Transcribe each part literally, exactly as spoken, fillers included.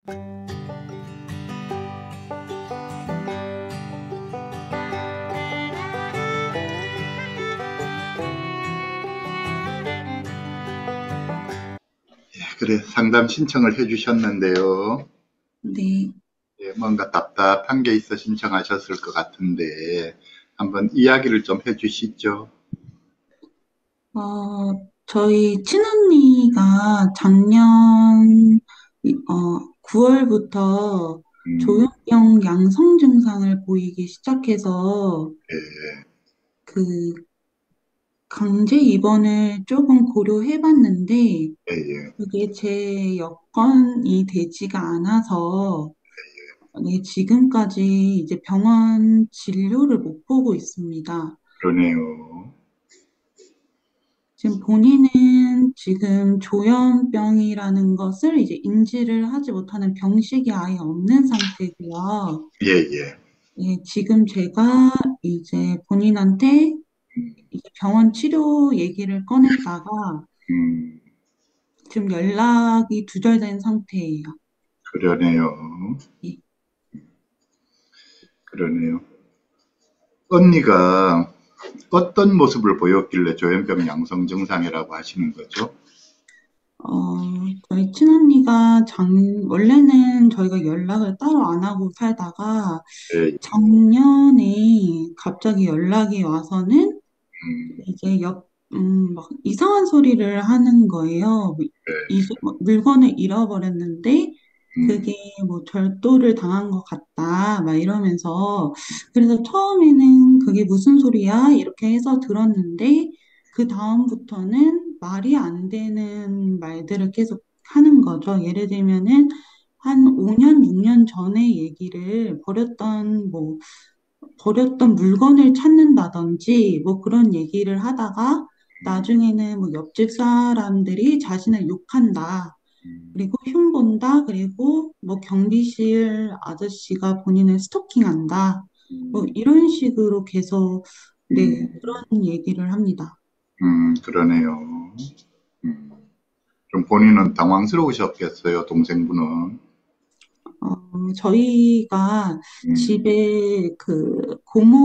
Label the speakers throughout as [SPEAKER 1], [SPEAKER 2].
[SPEAKER 1] 그래, 상담 신청을 해주셨는데요.
[SPEAKER 2] 네.
[SPEAKER 1] 예, 뭔가 답답한 게 있어 신청하셨을 것 같은데, 한번 이야기를 좀 해주시죠.
[SPEAKER 2] 어, 저희 친언니가 작년 이- 어, 구월부터
[SPEAKER 1] 음,
[SPEAKER 2] 조현병 양성 증상을 보이기 시작해서
[SPEAKER 1] 예,
[SPEAKER 2] 그 강제 입원을 조금 고려해 봤는데
[SPEAKER 1] 예, 예.
[SPEAKER 2] 그게 제 여건이 되지가 않아서 네, 지금까지 이제 병원 진료를 못 보고 있습니다.
[SPEAKER 1] 그러네요.
[SPEAKER 2] 지금 본인은 지금 조현병이라는 것을 이제 인지를 하지 못하는 병식이 아예 없는 상태고요.
[SPEAKER 1] 예, 예.
[SPEAKER 2] 예, 지금 제가 이제 본인한테
[SPEAKER 1] 음,
[SPEAKER 2] 이제 병원 치료 얘기를 꺼냈다가
[SPEAKER 1] 음,
[SPEAKER 2] 지금 연락이 두절된 상태예요.
[SPEAKER 1] 그러네요.
[SPEAKER 2] 예.
[SPEAKER 1] 그러네요. 언니가 어떤 모습을 보였길래 조현병 양성 증상이라고 하시는 거죠?
[SPEAKER 2] 어, 저희 친언니가 작, 원래는 저희가 연락을 따로 안 하고 살다가
[SPEAKER 1] 예,
[SPEAKER 2] 작년에 갑자기 연락이 와서는
[SPEAKER 1] 음,
[SPEAKER 2] 이제 옆, 음, 막 이상한 소리를 하는 거예요. 뭐
[SPEAKER 1] 예,
[SPEAKER 2] 이, 뭐 물건을 잃어버렸는데 그게
[SPEAKER 1] 음,
[SPEAKER 2] 뭐 절도를 당한 것 같다. 막 이러면서 그래서 처음에는 그게 무슨 소리야? 이렇게 해서 들었는데 그 다음부터는 말이 안 되는 말들을 계속 하는 거죠. 예를 들면은 한 오 년, 육 년 전의 얘기를 버렸던 뭐 버렸던 물건을 찾는다든지 뭐 그런 얘기를 하다가 나중에는 뭐 옆집 사람들이 자신을 욕한다.
[SPEAKER 1] 음,
[SPEAKER 2] 그리고 흉본다. 그리고 뭐 경비실 아저씨가 본인을 스토킹한다. 뭐
[SPEAKER 1] 음,
[SPEAKER 2] 이런 식으로 계속 네,
[SPEAKER 1] 음,
[SPEAKER 2] 그런 얘기를 합니다.
[SPEAKER 1] 음, 그러네요. 음. 좀 본인은 당황스러우셨겠어요, 동생분은.
[SPEAKER 2] 어, 저희가
[SPEAKER 1] 음,
[SPEAKER 2] 집에 그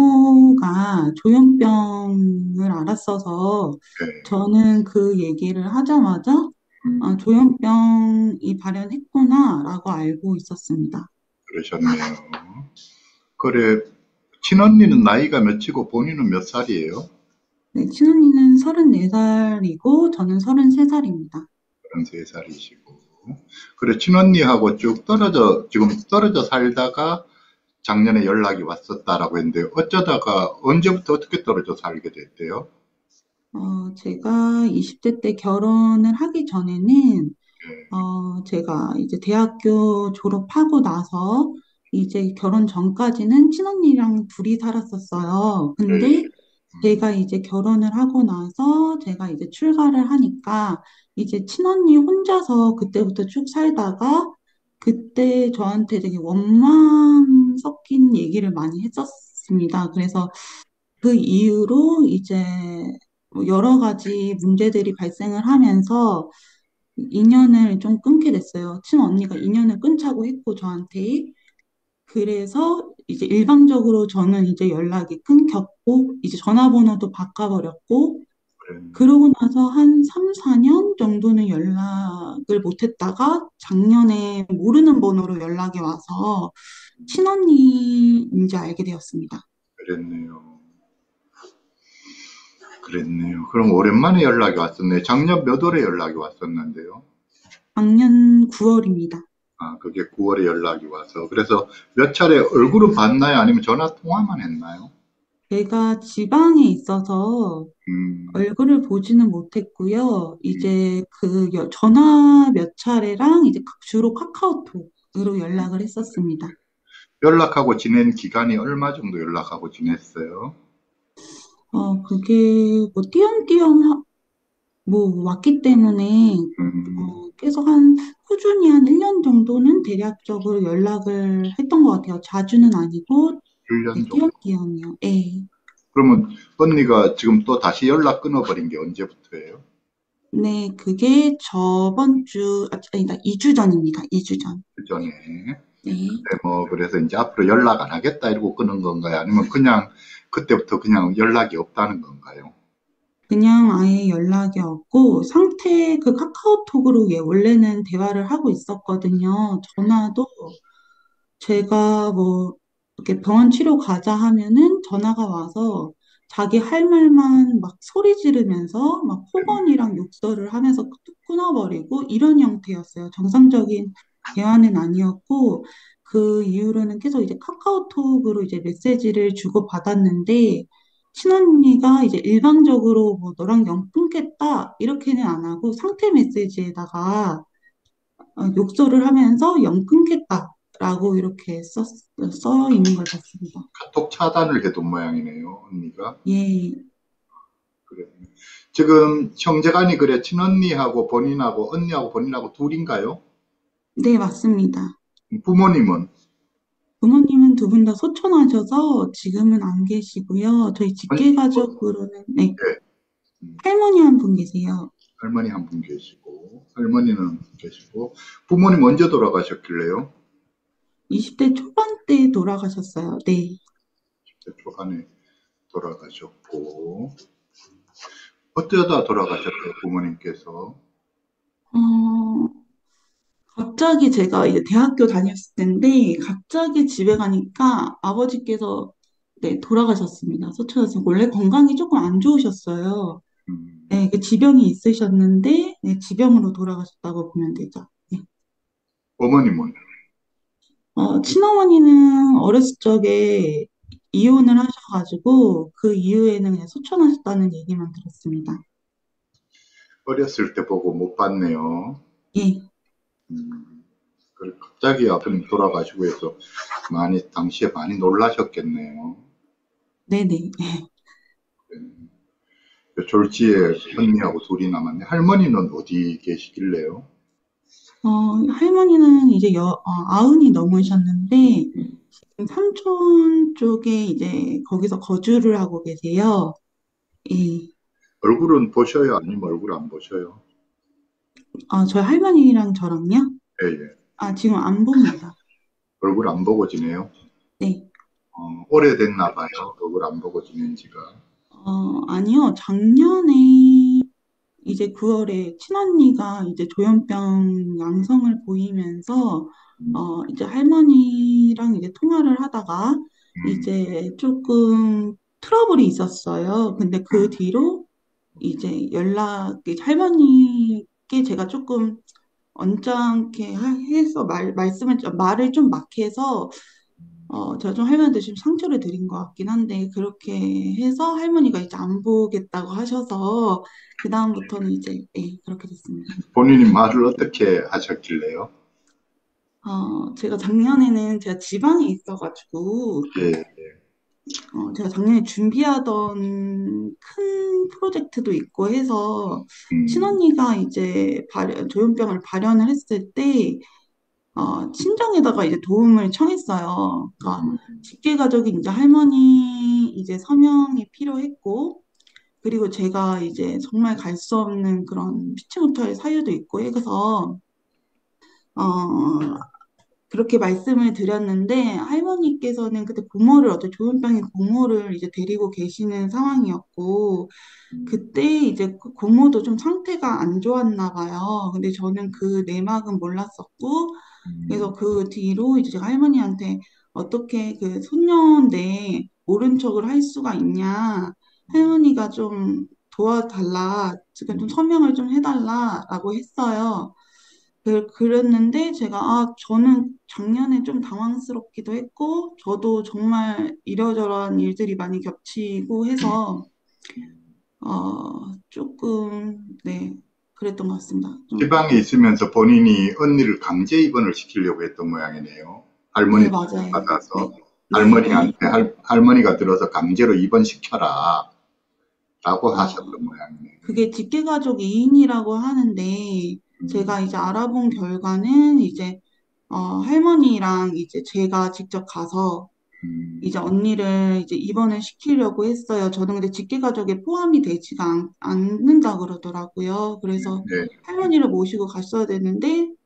[SPEAKER 2] 고모가 조현병을 앓았어서
[SPEAKER 1] 네,
[SPEAKER 2] 저는 그 얘기를 하자마자 아,
[SPEAKER 1] 음,
[SPEAKER 2] 조현병이 발현했구나라고 알고 있었습니다.
[SPEAKER 1] 그러셨네요. 그래, 친언니는 나이가 몇이고 본인은 몇 살이에요?
[SPEAKER 2] 네, 친언니는 서른네 살이고 저는 서른세 살입니다.
[SPEAKER 1] 서른세 살이시고. 그래, 친언니하고 쭉 떨어져, 지금 떨어져 살다가 작년에 연락이 왔었다라고 했는데, 어쩌다가 언제부터 어떻게 떨어져 살게 됐대요?
[SPEAKER 2] 어, 제가 이십 대 때 결혼을 하기 전에는
[SPEAKER 1] 예,
[SPEAKER 2] 어, 제가 이제 대학교 졸업하고 나서 이제 결혼 전까지는 친언니랑 둘이 살았었어요.
[SPEAKER 1] 예,
[SPEAKER 2] 근데 제가 이제 결혼을 하고 나서 제가 이제 출가를 하니까 이제 친언니 혼자서 그때부터 쭉 살다가 그때 저한테 되게 원망 섞인 얘기를 많이 했었습니다. 그래서 그 이후로 이제 뭐 여러 가지 문제들이 발생을 하면서 인연을 좀 끊게 됐어요. 친언니가 인연을 끊자고 했고 저한테 그래서 이제 일방적으로 저는 이제 연락이 끊겼고 이제 전화번호도 바꿔버렸고
[SPEAKER 1] 그래,
[SPEAKER 2] 그러고 나서 한 삼, 사 년 정도는 연락을 못했다가 작년에 모르는 번호로 연락이 와서 친언니인지 알게 되었습니다.
[SPEAKER 1] 그랬네요. 그랬네요. 그럼 오랜만에 연락이 왔었네요. 작년 몇 월에 연락이 왔었는데요.
[SPEAKER 2] 작년 구월입니다.
[SPEAKER 1] 아, 그게 구월에 연락이 와서. 그래서 몇 차례 얼굴은 봤나요? 아니면 전화 통화만 했나요?
[SPEAKER 2] 제가 지방에 있어서
[SPEAKER 1] 음,
[SPEAKER 2] 얼굴을 보지는 못했고요.
[SPEAKER 1] 음,
[SPEAKER 2] 이제 그 여- 전화 몇 차례랑 이제 주로 카카오톡으로 연락을 했었습니다.
[SPEAKER 1] 연락하고 지낸 기간이 얼마 정도 연락하고 지냈어요?
[SPEAKER 2] 어, 그게 뭐 띄엄띄엄 하- 뭐 왔기 때문에
[SPEAKER 1] 음,
[SPEAKER 2] 어, 계속 한 꾸준히 한 일 년 정도는 대략적으로 연락을 했던 것 같아요. 자주는 아니고
[SPEAKER 1] 일 년
[SPEAKER 2] 네,
[SPEAKER 1] 정도.
[SPEAKER 2] 띄엄띄엄이요. 예.
[SPEAKER 1] 그러면 언니가 지금 또 다시 연락 끊어버린 게 언제부터예요?
[SPEAKER 2] 네, 그게 저번 주, 아, 아니다, 이 주 전입니다. 이 주 전.
[SPEAKER 1] 전에.
[SPEAKER 2] 네.
[SPEAKER 1] 그때 뭐 그래서 이제 앞으로 연락 안 하겠다 이러고 끊은 건가요? 아니면 그냥 그때부터 그냥 연락이 없다는 건가요?
[SPEAKER 2] 그냥 아예 연락이 없고 상태 그 카카오톡으로 예, 원래는 대화를 하고 있었거든요. 전화도 제가 뭐 이렇게 병원 치료 가자 하면은 전화가 와서 자기 할 말만 막 소리 지르면서 막 폭언이랑 욕설을 하면서 뚝 끊어버리고 이런 형태였어요. 정상적인 대화는 아니었고 그 이후로는 계속 이제 카카오톡으로 이제 메시지를 주고받았는데 친언니가 이제 일방적으로 뭐 너랑 영 끊겠다 이렇게는 안 하고 상태 메시지에다가 어, 욕설을 하면서 영 끊겠다라고 이렇게 써, 써 있는 걸 봤습니다.
[SPEAKER 1] 카톡 차단을 해둔 모양이네요, 언니가.
[SPEAKER 2] 예,
[SPEAKER 1] 그래. 지금 형제간이 그래, 친언니하고 본인하고, 언니하고 본인하고 둘인가요?
[SPEAKER 2] 네, 맞습니다.
[SPEAKER 1] 부모님은?
[SPEAKER 2] 부모님은 두 분 다 소천하셔서 지금은 안 계시고요. 저희
[SPEAKER 1] 언-
[SPEAKER 2] 직계 가족으로는 네,
[SPEAKER 1] 예, 음,
[SPEAKER 2] 할머니 한 분 계세요.
[SPEAKER 1] 할머니 한 분 계시고, 할머니는 계시고, 부모님 언제 돌아가셨길래요?
[SPEAKER 2] 이십 대 초반 때 돌아가셨어요. 네.
[SPEAKER 1] 초반에 돌아가셨고, 어쩌다 돌아가셨어요, 부모님께서?
[SPEAKER 2] 어, 갑자기 제가 이제 대학교 다녔을 텐데 갑자기 집에 가니까 아버지께서 네, 돌아가셨습니다. 소천하신 원래 건강이 조금 안 좋으셨어요.
[SPEAKER 1] 음,
[SPEAKER 2] 네, 그 지병이 있으셨는데 네, 지병으로 돌아가셨다고 보면 되죠. 네.
[SPEAKER 1] 어머님은?
[SPEAKER 2] 어, 친어머니는 어렸을 적에 이혼을 하셔가지고 그 이후에는 그냥 소천하셨다는 얘기만 들었습니다.
[SPEAKER 1] 어렸을 때 보고 못 봤네요.
[SPEAKER 2] 예,
[SPEAKER 1] 음, 그걸 갑자기 아버님 돌아가시고 해서 많이, 당시에 많이 놀라셨겠네요.
[SPEAKER 2] 네네.
[SPEAKER 1] 그 졸지에 언니하고 둘이 남았네. 할머니는 어디 계시길래요?
[SPEAKER 2] 어, 할머니는 이제 여, 어, 아흔이 넘으셨는데 지금 삼촌 쪽에 이제 거기서 거주를 하고 계세요. 예.
[SPEAKER 1] 얼굴은 보셔요? 아니면 얼굴 안 보셔요?
[SPEAKER 2] 아, 저희 할머니랑 저랑요?
[SPEAKER 1] 예, 예.
[SPEAKER 2] 아, 지금 안 봅니다.
[SPEAKER 1] 얼굴 안 보고 지내요?
[SPEAKER 2] 네.
[SPEAKER 1] 어, 오래됐나 봐요. 얼굴 안 보고 지낸 지가.
[SPEAKER 2] 어, 아니요. 작년에 이제 구월에 친언니가 이제 조현병 양성을 보이면서 어, 이제 할머니랑 이제 통화를 하다가
[SPEAKER 1] 음,
[SPEAKER 2] 이제 조금 트러블이 있었어요. 근데 그 뒤로 이제 연락, 할머니께 제가 조금 언짢게 하- 해서 말, 말씀을, 좀- 말을 좀 막 해서 어, 제가 좀 할머니한테 좀 상처를 드린 것 같긴 한데, 그렇게 해서 할머니가 이제 안 보겠다고 하셔서, 그다음부터는 이제, 예, 그렇게 됐습니다.
[SPEAKER 1] 본인이 말을 어떻게 하셨길래요?
[SPEAKER 2] 어, 제가 작년에는 제가 지방에 있어가지고,
[SPEAKER 1] 예,
[SPEAKER 2] 어, 제가 작년에 준비하던 큰 프로젝트도 있고 해서,
[SPEAKER 1] 음,
[SPEAKER 2] 친언니가 이제 발현, 조현병을 발현을 했을 때, 어, 친정에다가 이제 도움을 청했어요. 그러니까 직계 가족이 이제 할머니 이제 서명이 필요했고, 그리고 제가 이제 정말 갈 수 없는 그런 피치 못할 사유도 있고 해서 어, 그렇게 말씀을 드렸는데 할머니께서는 그때 고모를 어떤 조현병의 고모를 이제 데리고 계시는 상황이었고 그때 이제 그 고모도 좀 상태가 안 좋았나 봐요. 근데 저는 그 내막은 몰랐었고 그래서 그 뒤로 이제 제가 할머니한테 어떻게 그 소년인데 모른 척을 할 수가 있냐. 할머니가 좀 도와달라. 지금 좀 서명을 좀 해달라라고 했어요. 그, 그랬는데 제가 아, 저는 작년에 좀 당황스럽기도 했고 저도 정말 이러저러한 일들이 많이 겹치고 해서 어, 조금 네, 그랬던 것 같습니다. 좀
[SPEAKER 1] 지방에 있으면서 본인이 언니를 강제 입원을 시키려고 했던 모양이네요. 할머니
[SPEAKER 2] 네, 맞아요. 네.
[SPEAKER 1] 받아서
[SPEAKER 2] 네, 네.
[SPEAKER 1] 할머니한테 할, 할머니가 들어서 강제로 입원시켜라 라고
[SPEAKER 2] 어,
[SPEAKER 1] 하셨던 모양이네요.
[SPEAKER 2] 그게 직계가족 이 인이라고 하는데,
[SPEAKER 1] 음,
[SPEAKER 2] 제가 이제 알아본 결과는 이제, 어, 할머니랑 이제 제가 직접 가서
[SPEAKER 1] 음,
[SPEAKER 2] 이제 언니를 이제 입원을 시키려고 했어요. 저는 근데 직계가족에 포함이 되지가 않, 않는다 그러더라고요. 그래서
[SPEAKER 1] 네,
[SPEAKER 2] 할머니를 모시고 갔어야 되는데,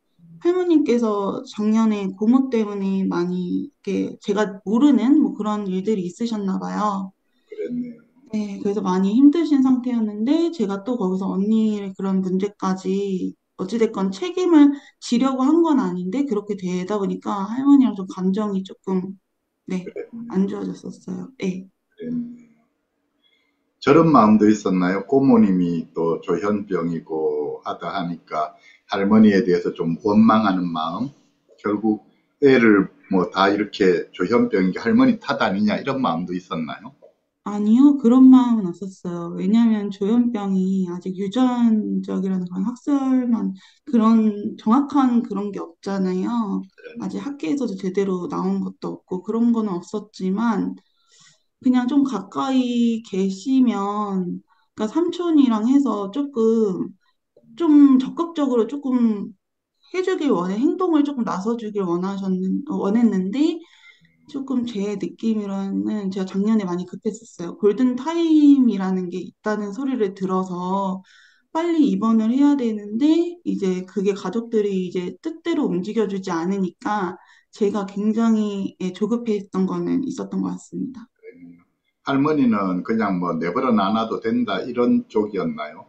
[SPEAKER 2] 할머니께서 작년에 고모 때문에 많이 이렇게 제가 모르는 뭐 그런 일들이 있으셨나 봐요.
[SPEAKER 1] 그랬네요.
[SPEAKER 2] 네, 그래서 많이 힘드신 상태였는데 제가 또 거기서 언니의 그런 문제까지 어찌됐건 책임을 지려고 한 건 아닌데 그렇게 되다 보니까 할머니랑 좀 감정이 조금 네, 안
[SPEAKER 1] 그랬네요.
[SPEAKER 2] 좋아졌었어요. 네.
[SPEAKER 1] 그랬네요. 저런 마음도 있었나요? 고모님이 또 조현병이고 하다 하니까 할머니에 대해서 좀 원망하는 마음? 결국 애를 뭐 다 이렇게 조현병인 게 할머니 탓 아니냐 이런 마음도 있었나요?
[SPEAKER 2] 아니요, 그런 마음은 없었어요. 왜냐하면 조현병이 아직 유전적이라는 그런 학설만 그런 정확한 그런 게 없잖아요. 아직
[SPEAKER 1] 그러네요.
[SPEAKER 2] 학계에서도 제대로 나온 것도 없고 그런 거는 없었지만 그냥 좀 가까이 계시면 그러니까 삼촌이랑 해서 조금 좀 적극적으로 조금 해주길 원해 행동을 조금 나서주길 원하셨는 원했는데 조금 제 느낌으로는 제가 작년에 많이 급했었어요. 골든 타임이라는 게 있다는 소리를 들어서 빨리 입원을 해야 되는데 이제 그게 가족들이 이제 뜻대로 움직여주지 않으니까 제가 굉장히 예, 조급했던 거는 있었던 것 같습니다.
[SPEAKER 1] 할머니는 그냥 뭐 내버려 놔놔도 된다 이런 쪽이었나요?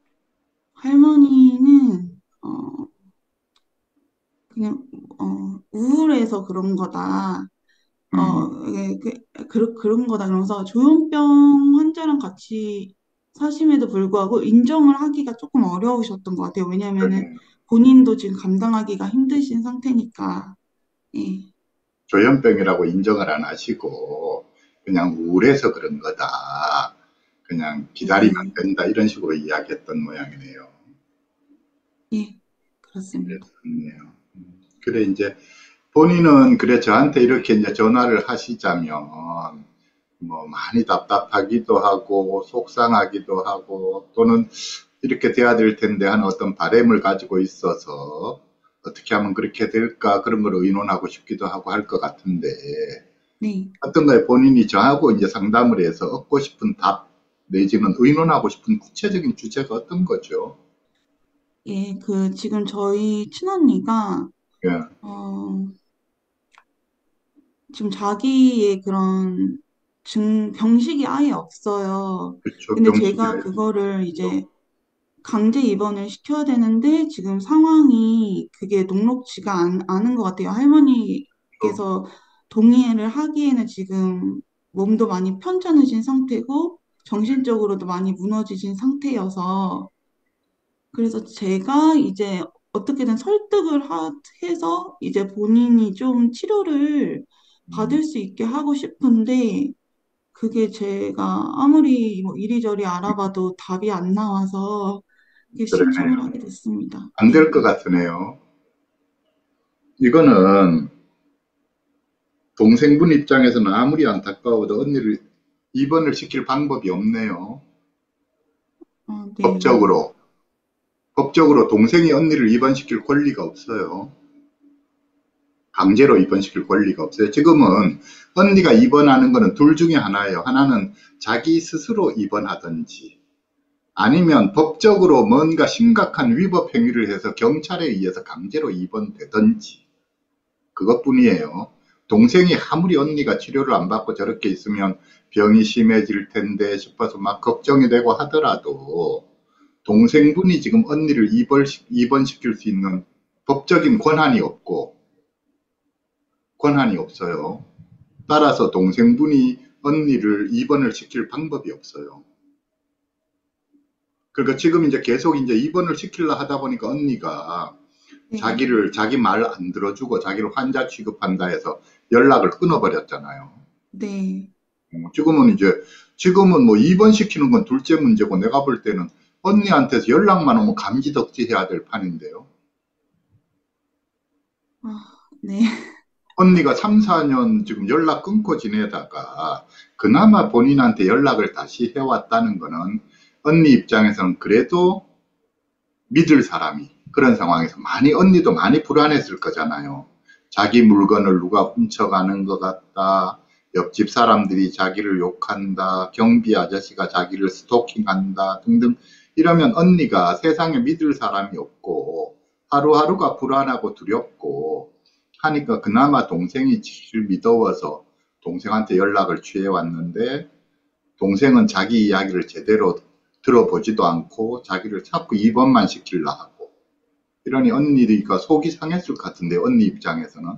[SPEAKER 2] 할머니는 어 그냥 어 우울해서 그런 거다.
[SPEAKER 1] 음,
[SPEAKER 2] 어, 이게 그, 그, 그런 거다. 그러면서 조현병 환자랑 같이 사심에도 불구하고 인정을 하기가 조금 어려우셨던 것 같아요. 왜냐면은
[SPEAKER 1] 그러네요.
[SPEAKER 2] 본인도 지금 감당하기가 힘드신 상태니까. 예,
[SPEAKER 1] 조현병이라고 인정을 안 하시고 그냥 우울해서 그런 거다. 그냥 기다리면
[SPEAKER 2] 네,
[SPEAKER 1] 된다 이런 식으로 이야기했던 모양이네요.
[SPEAKER 2] 예, 그렇습니다.
[SPEAKER 1] 그렇네요. 음, 그래 이제 본인은 그래 저한테 이렇게 이제 전화를 하시자면 뭐 많이 답답하기도 하고 속상하기도 하고 또는 이렇게 돼야 될 텐데 하는 어떤 바램을 가지고 있어서 어떻게 하면 그렇게 될까 그런 걸 의논하고 싶기도 하고 할 것 같은데
[SPEAKER 2] 네,
[SPEAKER 1] 어떤가요? 본인이 저하고 이제 상담을 해서 얻고 싶은 답 내지는 의논하고 싶은 구체적인 주제가 어떤 거죠?
[SPEAKER 2] 예, 그 지금 저희 친언니가
[SPEAKER 1] 예,
[SPEAKER 2] 어, 지금 자기의 그런 증, 병식이 아예 없어요.
[SPEAKER 1] 그렇죠.
[SPEAKER 2] 근데
[SPEAKER 1] 병식이
[SPEAKER 2] 제가 그거를 이제 강제 입원을 시켜야 되는데 지금 상황이 그게 녹록지가 않, 않은 것 같아요.
[SPEAKER 1] 알죠.
[SPEAKER 2] 할머니께서 동의를 하기에는 지금 몸도 많이 편찮으신 상태고 정신적으로도 많이 무너지신 상태여서 그래서 제가 이제 어떻게든 설득을 하- 해서 이제 본인이 좀 치료를
[SPEAKER 1] 음,
[SPEAKER 2] 받을 수 있게 하고 싶은데 그게 제가 아무리 뭐 이리저리 알아봐도 답이 안 나와서 이렇게 신청을
[SPEAKER 1] 그러네요.
[SPEAKER 2] 하게 됐습니다.
[SPEAKER 1] 안
[SPEAKER 2] 네,
[SPEAKER 1] 될 것 같으네요. 이거는 동생분 입장에서는 아무리 안타까워도 언니를 입원을 시킬 방법이 없네요.
[SPEAKER 2] 아, 네,
[SPEAKER 1] 법적으로. 법적으로 동생이 언니를 입원시킬 권리가 없어요. 강제로 입원시킬 권리가 없어요. 지금은 언니가 입원하는 거는 둘 중에 하나예요. 하나는 자기 스스로 입원하든지 아니면 법적으로 뭔가 심각한 위법 행위를 해서 경찰에 의해서 강제로 입원되든지 그것뿐이에요. 동생이 아무리 언니가 치료를 안 받고 저렇게 있으면 병이 심해질 텐데 싶어서 막 걱정이 되고 하더라도 동생분이 지금 언니를 입원, 입원시킬 수 있는 법적인 권한이 없고 권한이 없어요. 따라서 동생분이 언니를 입원을 시킬 방법이 없어요. 그러니까 지금 이제 계속 이제 입원을 시키려 하다 보니까 언니가
[SPEAKER 2] 네,
[SPEAKER 1] 자기를 자기 말 안 들어주고 자기를 환자 취급한다 해서 연락을 끊어버렸잖아요.
[SPEAKER 2] 네.
[SPEAKER 1] 어, 지금은 이제 지금은 뭐 입원시키는 건 둘째 문제고 내가 볼 때는 언니한테서 연락만 오면 감지덕지 해야 될 판인데요.
[SPEAKER 2] 아, 네,
[SPEAKER 1] 언니가 삼, 사 년 지금 연락 끊고 지내다가 그나마 본인한테 연락을 다시 해왔다는 거는 언니 입장에서는 그래도 믿을 사람이 그런 상황에서 많이 언니도 많이 불안했을 거잖아요. 자기 물건을 누가 훔쳐가는 것 같다. 옆집 사람들이 자기를 욕한다. 경비 아저씨가 자기를 스토킹한다. 등등 이러면 언니가 세상에 믿을 사람이 없고 하루하루가 불안하고 두렵고 하니까 그나마 동생이 제일 믿어워서 동생한테 연락을 취해 왔는데 동생은 자기 이야기를 제대로 들어보지도 않고 자기를 자꾸 입원만 시키려 하고 이러니 언니가 속이 상했을 것 같은데 언니 입장에서는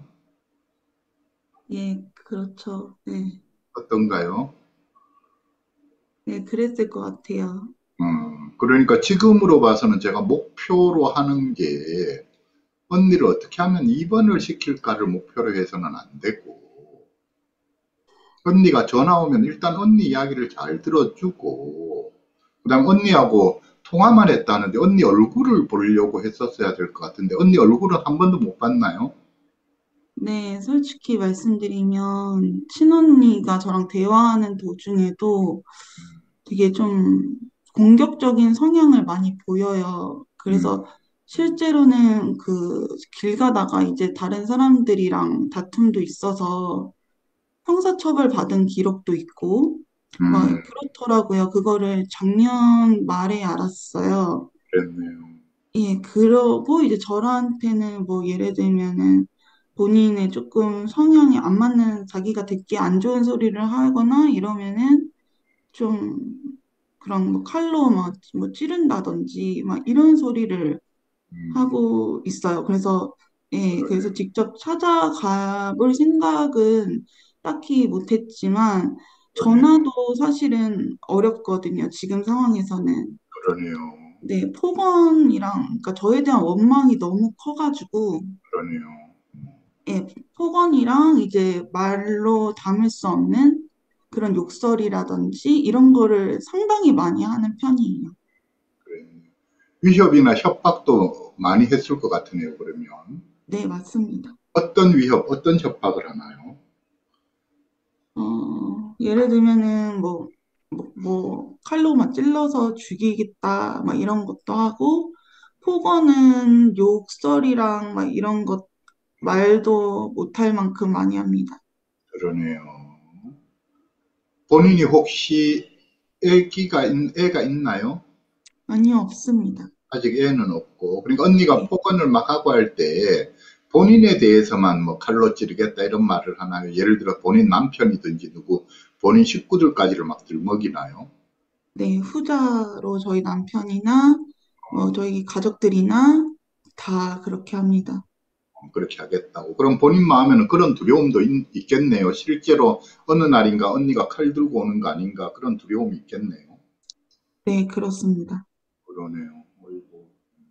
[SPEAKER 2] 예, 그렇죠. 네,
[SPEAKER 1] 어떤가요?
[SPEAKER 2] 네, 그랬을 것 같아요.
[SPEAKER 1] 음, 그러니까 지금으로 봐서는 제가 목표로 하는 게 언니를 어떻게 하면 입원을 시킬까를 목표로 해서는 안 되고 언니가 전화 오면 일단 언니 이야기를 잘 들어주고 그다음 언니하고 통화만 했다는데 언니 얼굴을 보려고 했었어야 될 것 같은데 언니 얼굴은 한 번도 못 봤나요?
[SPEAKER 2] 네, 솔직히 말씀드리면 친언니가 저랑 대화하는 도중에도 되게 좀 공격적인 성향을 많이 보여요.
[SPEAKER 1] 음,
[SPEAKER 2] 그래서 실제로는 그 길 가다가 이제 다른 사람들이랑 다툼도 있어서 형사처벌 받은 기록도 있고 막
[SPEAKER 1] 음,
[SPEAKER 2] 그렇더라고요. 그거를 작년 말에 알았어요.
[SPEAKER 1] 그랬네요.
[SPEAKER 2] 예, 그러고 이제 저한테는 뭐 예를 들면은 본인의 조금 성향이 안 맞는 자기가 듣기 안 좋은 소리를 하거나 이러면은 좀 그런 뭐 칼로 막 뭐 찌른다든지 막 이런 소리를
[SPEAKER 1] 음,
[SPEAKER 2] 하고 있어요. 그래서 예, 그래서
[SPEAKER 1] 그러네요.
[SPEAKER 2] 직접 찾아가 볼 생각은 딱히 못했지만
[SPEAKER 1] 그러네요.
[SPEAKER 2] 전화도 사실은 어렵거든요. 지금 상황에서는.
[SPEAKER 1] 그러네요.
[SPEAKER 2] 네, 폭언이랑 그러니까 저에 대한 원망이 너무 커가지고
[SPEAKER 1] 그러네요.
[SPEAKER 2] 예, 폭언이랑 이제 말로 담을 수 없는 그런 욕설이라든지 이런 거를 상당히 많이 하는 편이에요.
[SPEAKER 1] 그러네요. 위협이나 협박도 많이 했을 것 같으네요, 그러면.
[SPEAKER 2] 네, 맞습니다.
[SPEAKER 1] 어떤 위협, 어떤 협박을 하나요?
[SPEAKER 2] 어, 예를 들면은 뭐, 뭐, 뭐 칼로 막 찔러서 죽이겠다 막 이런 것도 하고 폭언은 욕설이랑 막 이런 것 말도 못할 만큼 많이 합니다.
[SPEAKER 1] 그러네요. 본인이 혹시 애기가, 있- 애가 있나요?
[SPEAKER 2] 아니요, 없습니다.
[SPEAKER 1] 아직 애는 없고. 그러니까 언니가
[SPEAKER 2] 네.
[SPEAKER 1] 폭언을 막 하고 할 때 본인에 대해서만 뭐 칼로 찌르겠다 이런 말을 하나요? 예를 들어 본인 남편이든지 누구, 본인 식구들까지를 막 들먹이나요?
[SPEAKER 2] 네, 후자로 저희 남편이나 뭐 저희 가족들이나 다 그렇게 합니다.
[SPEAKER 1] 그렇게 하겠다고. 그럼 본인 마음에는 그런 두려움도 있, 겠네요. 실제로 어느 날인가 언니가 칼 들고 오는 거 아닌가 그런 두려움이 있겠네요.
[SPEAKER 2] 네, 그렇습니다.
[SPEAKER 1] 그러네요. 어이구,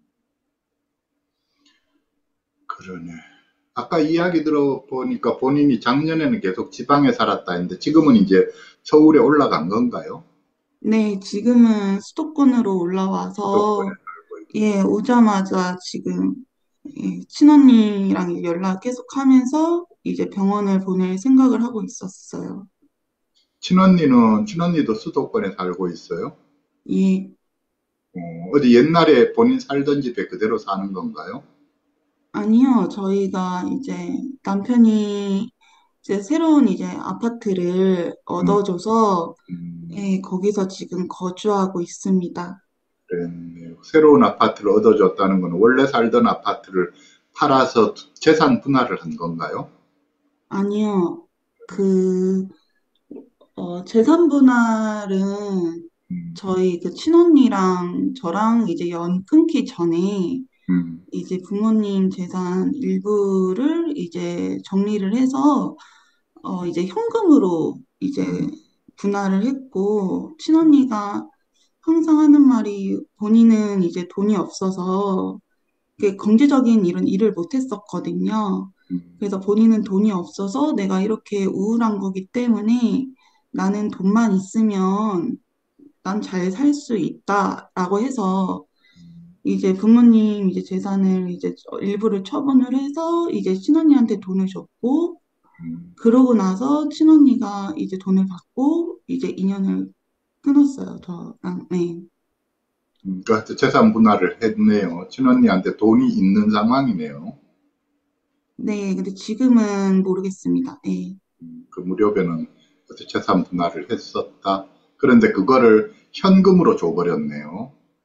[SPEAKER 1] 그러네. 아까 이야기 들어보니까 본인이 작년에는 계속 지방에 살았다 했는데 지금은 이제 서울에 올라간 건가요?
[SPEAKER 2] 네, 지금은 수도권으로
[SPEAKER 1] 수도권에
[SPEAKER 2] 올라와서
[SPEAKER 1] 살고 있고.
[SPEAKER 2] 예, 오자마자 지금 예, 친언니랑 연락 계속 하면서 이제 병원을 보낼 생각을 하고 있었어요.
[SPEAKER 1] 친언니는, 친언니도 수도권에 살고 있어요?
[SPEAKER 2] 예,
[SPEAKER 1] 어, 어디 옛날에 본인 살던 집에 그대로 사는 건가요?
[SPEAKER 2] 아니요, 저희가 이제 남편이 이제 새로운 이제 아파트를
[SPEAKER 1] 음,
[SPEAKER 2] 얻어줘서
[SPEAKER 1] 음,
[SPEAKER 2] 예, 거기서 지금 거주하고 있습니다.
[SPEAKER 1] 그랬네요. 새로운 아파트를 얻어줬다는 건 원래 살던 아파트를 팔아서 재산 분할을 한 건가요?
[SPEAKER 2] 아니요, 그, 어, 재산 분할은
[SPEAKER 1] 음,
[SPEAKER 2] 저희 그 친언니랑 저랑 이제 연 끊기 전에
[SPEAKER 1] 음,
[SPEAKER 2] 이제 부모님 재산 일부를 이제 정리를 해서 어, 이제 현금으로 이제
[SPEAKER 1] 음,
[SPEAKER 2] 분할을 했고 친언니가 항상 하는 말이 본인은 이제 돈이 없어서 그 경제적인 일은 일을 못 했었거든요.
[SPEAKER 1] 음,
[SPEAKER 2] 그래서 본인은 돈이 없어서 내가 이렇게 우울한 거기 때문에 나는 돈만 있으면 난 잘 살 수 있다라고 해서 이제 부모님 이제 재산을 이제 일부를 처분을 해서 이제 친언니한테 돈을 줬고
[SPEAKER 1] 음.
[SPEAKER 2] 그러고 나서 친언니가 이제 돈을 받고 이제 인연을 끊었어요. 저랑. 네.
[SPEAKER 1] 음, 그 재산 분할을 했네요. 친언니한테 돈이 있는 상황이네요.
[SPEAKER 2] 네, 근데 지금은 모르겠습니다. 네.
[SPEAKER 1] 음, 그 무렵에는 어떻게 재산 분할을 했었다. 그런데 그거를 현금으로 줘버렸네요.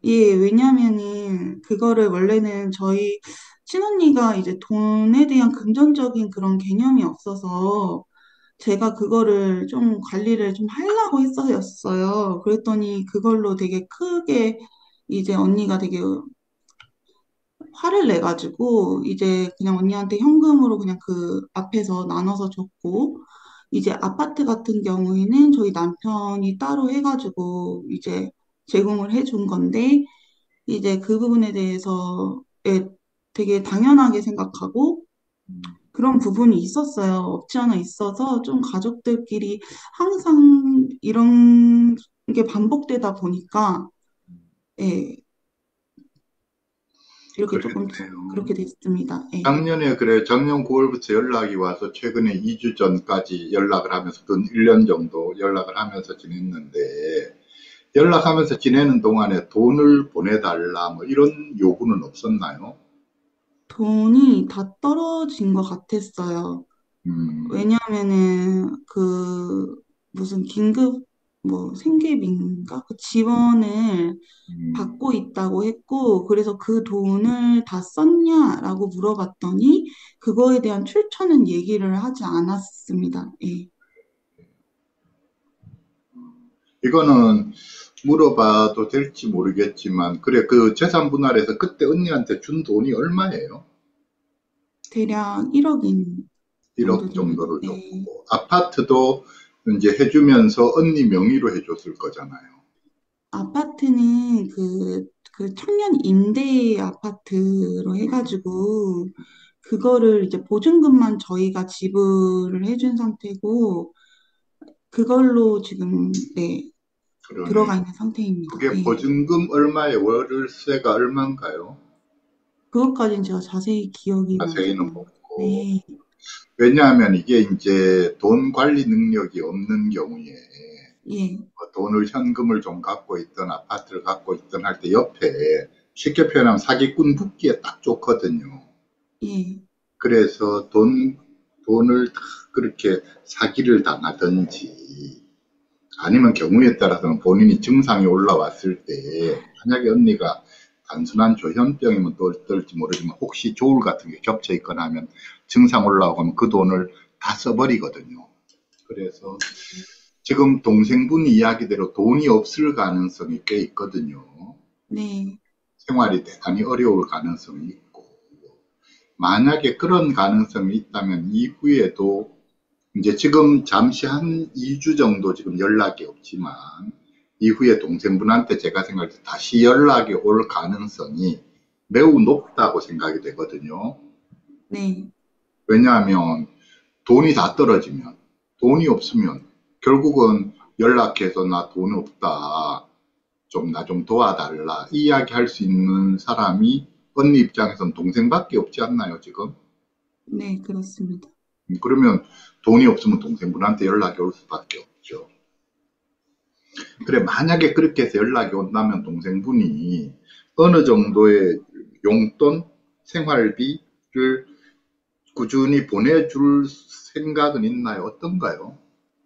[SPEAKER 2] 예, 왜냐면은 그거를 원래는 저희 친언니가 이제 돈에 대한 금전적인 그런 개념이 없어서 제가 그거를 좀 관리를 좀 하려고 했었어요. 그랬더니 그걸로 되게 크게 이제 언니가 되게 화를 내가지고 이제 그냥 언니한테 현금으로 그냥 그 앞에서 나눠서 줬고 이제 아파트 같은 경우에는 저희 남편이 따로 해가지고 이제 제공을 해준 건데 이제 그 부분에 대해서 예, 되게 당연하게 생각하고
[SPEAKER 1] 음,
[SPEAKER 2] 그런 부분이 있었어요. 없지 않아 있어서 좀 가족들끼리 항상 이런 게 반복되다 보니까 예, 이렇게 조금
[SPEAKER 1] 그랬네요.
[SPEAKER 2] 그렇게 됐습니다. 예.
[SPEAKER 1] 작년에 그래 작년 구월부터 연락이 와서 최근에 이 주 전까지 연락을 하면서 근 일 년 정도 연락을 하면서 지냈는데 연락하면서 지내는 동안에 돈을 보내달라 뭐 이런 요구는 없었나요?
[SPEAKER 2] 돈이 다 떨어진 것 같았어요.
[SPEAKER 1] 음,
[SPEAKER 2] 왜냐하면은 그 무슨 긴급 뭐 생계비인가 그 지원을
[SPEAKER 1] 음,
[SPEAKER 2] 받고 있다고 했고 그래서 그 돈을 다 썼냐라고 물어봤더니 그거에 대한 출처는 얘기를 하지 않았습니다. 예.
[SPEAKER 1] 이거는 물어봐도 될지 모르겠지만 그래 그 재산 분할에서 그때 언니한테 준 돈이 얼마예요?
[SPEAKER 2] 대략 일억인 정도
[SPEAKER 1] 일억
[SPEAKER 2] 됩니다.
[SPEAKER 1] 정도를
[SPEAKER 2] 예.
[SPEAKER 1] 줬고 아파트도 이제 해주면서 언니 명의로 해줬을 거잖아요.
[SPEAKER 2] 아파트는 그, 그 청년 임대 아파트로 해가지고 그거를 이제 보증금만 저희가 지불을 해준 상태고 그걸로 지금 네
[SPEAKER 1] 그러네.
[SPEAKER 2] 들어가 있는 상태입니다.
[SPEAKER 1] 그게
[SPEAKER 2] 예.
[SPEAKER 1] 보증금 얼마에 월세가 얼마인가요?
[SPEAKER 2] 그것까지는 제가 자세히 기억이
[SPEAKER 1] 자세히는
[SPEAKER 2] 나지가
[SPEAKER 1] 모르고.
[SPEAKER 2] 네,
[SPEAKER 1] 왜냐하면 이게 이제 돈 관리 능력이 없는 경우에
[SPEAKER 2] 예,
[SPEAKER 1] 뭐 돈을 현금을 좀 갖고 있던 아파트를 갖고 있던 할 때 옆에 쉽게 표현하면 사기꾼 붙기에 딱 좋거든요.
[SPEAKER 2] 예,
[SPEAKER 1] 그래서 돈, 돈을 다 그렇게 사기를 당하든지 아니면 경우에 따라서는 본인이 증상이 올라왔을 때 만약에 언니가 단순한 조현병이면 또 어떨지 모르지만 혹시 조울 같은 게 겹쳐 있거나 하면 증상 올라오고 하면 그 돈을 다 써버리거든요. 그래서 지금 동생분 이야기대로 돈이 없을 가능성이 꽤 있거든요.
[SPEAKER 2] 네,
[SPEAKER 1] 생활이 대단히 어려울 가능성이 있고 만약에 그런 가능성이 있다면 이후에도 이제 지금 잠시 한 이 주 정도 지금 연락이 없지만 이후에 동생분한테 제가 생각할 때 다시 연락이 올 가능성이 매우 높다고 생각이 되거든요.
[SPEAKER 2] 네,
[SPEAKER 1] 왜냐하면 돈이 다 떨어지면 돈이 없으면 결국은 연락해서 나 돈 없다. 좀 나 좀 도와달라. 이야기 할 수 있는 사람이 언니 입장에선 동생밖에 없지 않나요, 지금?
[SPEAKER 2] 네, 그렇습니다.
[SPEAKER 1] 음, 그러면 돈이 없으면 동생분한테 연락이 올 수밖에 없죠. 그래, 만약에 그렇게 해서 연락이 온다면 동생분이 어느 정도의 용돈, 생활비를 꾸준히 보내줄 생각은 있나요? 어떤가요?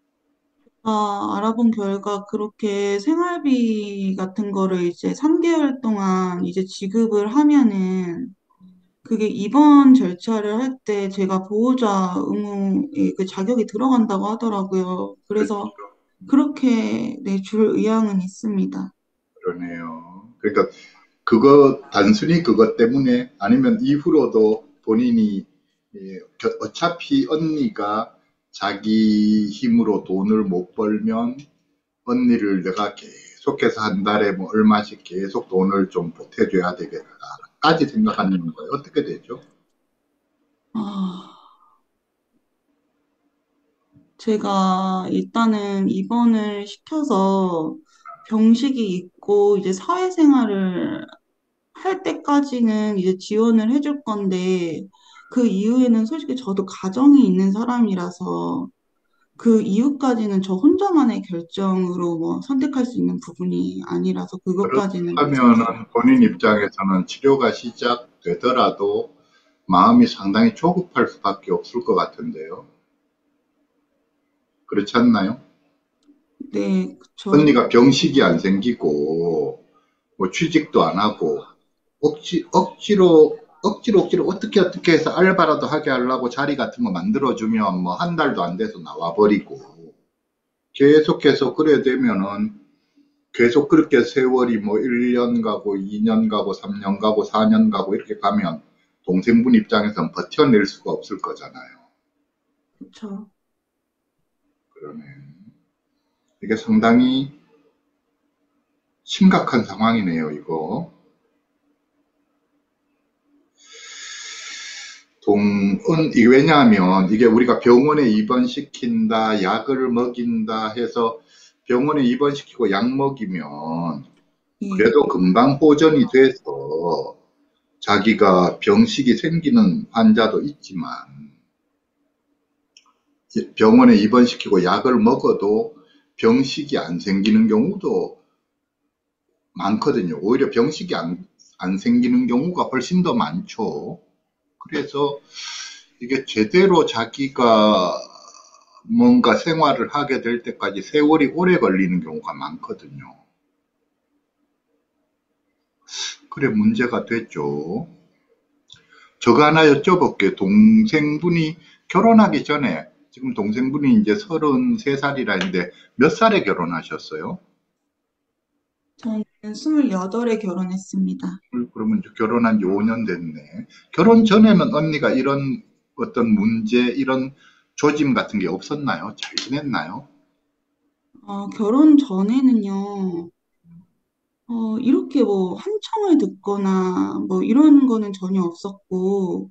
[SPEAKER 2] 아, 알아본 결과 그렇게 생활비 같은 거를 이제 삼 개월 동안 이제 지급을 하면은 그게 입원 절차를 할 때 제가 보호자 의무의 그 자격이 들어간다고 하더라고요. 그래서
[SPEAKER 1] 그렇죠.
[SPEAKER 2] 그렇게 내줄 의향은 있습니다.
[SPEAKER 1] 그러네요. 그러니까 그거 단순히 그것 때문에 아니면 이후로도 본인이 예, 어차피 언니가 자기 힘으로 돈을 못 벌면 언니를 내가 계속해서 한 달에 뭐 얼마씩 계속 돈을 좀 보태줘야 되겠다까지 생각하는 거예요. 어떻게 되죠?
[SPEAKER 2] 아, 제가 일단은 입원을 시켜서 병식이 있고 이제 사회생활을 할 때까지는 이제 지원을 해줄 건데 그 이후에는 솔직히 저도 가정이 있는 사람이라서 그 이후까지는 저 혼자만의 결정으로 뭐 선택할 수 있는 부분이 아니라서 그것까지는 좀 생각을
[SPEAKER 1] 그렇다면은 본인
[SPEAKER 2] 했습니다.
[SPEAKER 1] 입장에서는 치료가 시작되더라도 마음이 상당히 조급할 수밖에 없을 것 같은데요. 그렇지 않나요?
[SPEAKER 2] 네, 그쵸.
[SPEAKER 1] 언니가 병식이 안 생기고 뭐 취직도 안 하고 억지, 억지로 억지로 억지로 어떻게 어떻게 해서 알바라도 하게 하려고 자리 같은 거 만들어주면 뭐 한 달도 안 돼서 나와버리고 계속해서 그래 되면은 계속 그렇게 세월이 뭐 일 년 가고 이 년 가고 삼 년 가고 사 년 가고 이렇게 가면 동생분 입장에선 버텨낼 수가 없을 거잖아요.
[SPEAKER 2] 그쵸.
[SPEAKER 1] 그러네. 이게 상당히 심각한 상황이네요, 이거. 동, 은, 이게 왜냐하면 이게 우리가 병원에 입원시킨다, 약을 먹인다 해서 병원에 입원시키고 약 먹이면
[SPEAKER 2] 예,
[SPEAKER 1] 그래도 금방 호전이 돼서 자기가 병식이 생기는 환자도 있지만 병원에 입원시키고 약을 먹어도 병식이 안 생기는 경우도 많거든요. 오히려 병식이 안, 안 생기는 경우가 훨씬 더 많죠. 그래서 이게 제대로 자기가 뭔가 생활을 하게 될 때까지 세월이 오래 걸리는 경우가 많거든요. 그래 문제가 됐죠. 저거 하나 여쭤볼게요. 동생분이 결혼하기 전에 지금 동생분이 이제 서른세 살이라 했는데 몇 살에 결혼하셨어요?
[SPEAKER 2] 저는 스물여덟에 결혼했습니다.
[SPEAKER 1] 그러면 이제 결혼한 지 오 년 됐네. 결혼 전에는 언니가 이런 어떤 문제, 이런 조짐 같은 게 없었나요? 잘 지냈나요?
[SPEAKER 2] 어, 결혼 전에는요, 어, 이렇게 뭐 한청을 듣거나 뭐 이런 거는 전혀 없었고,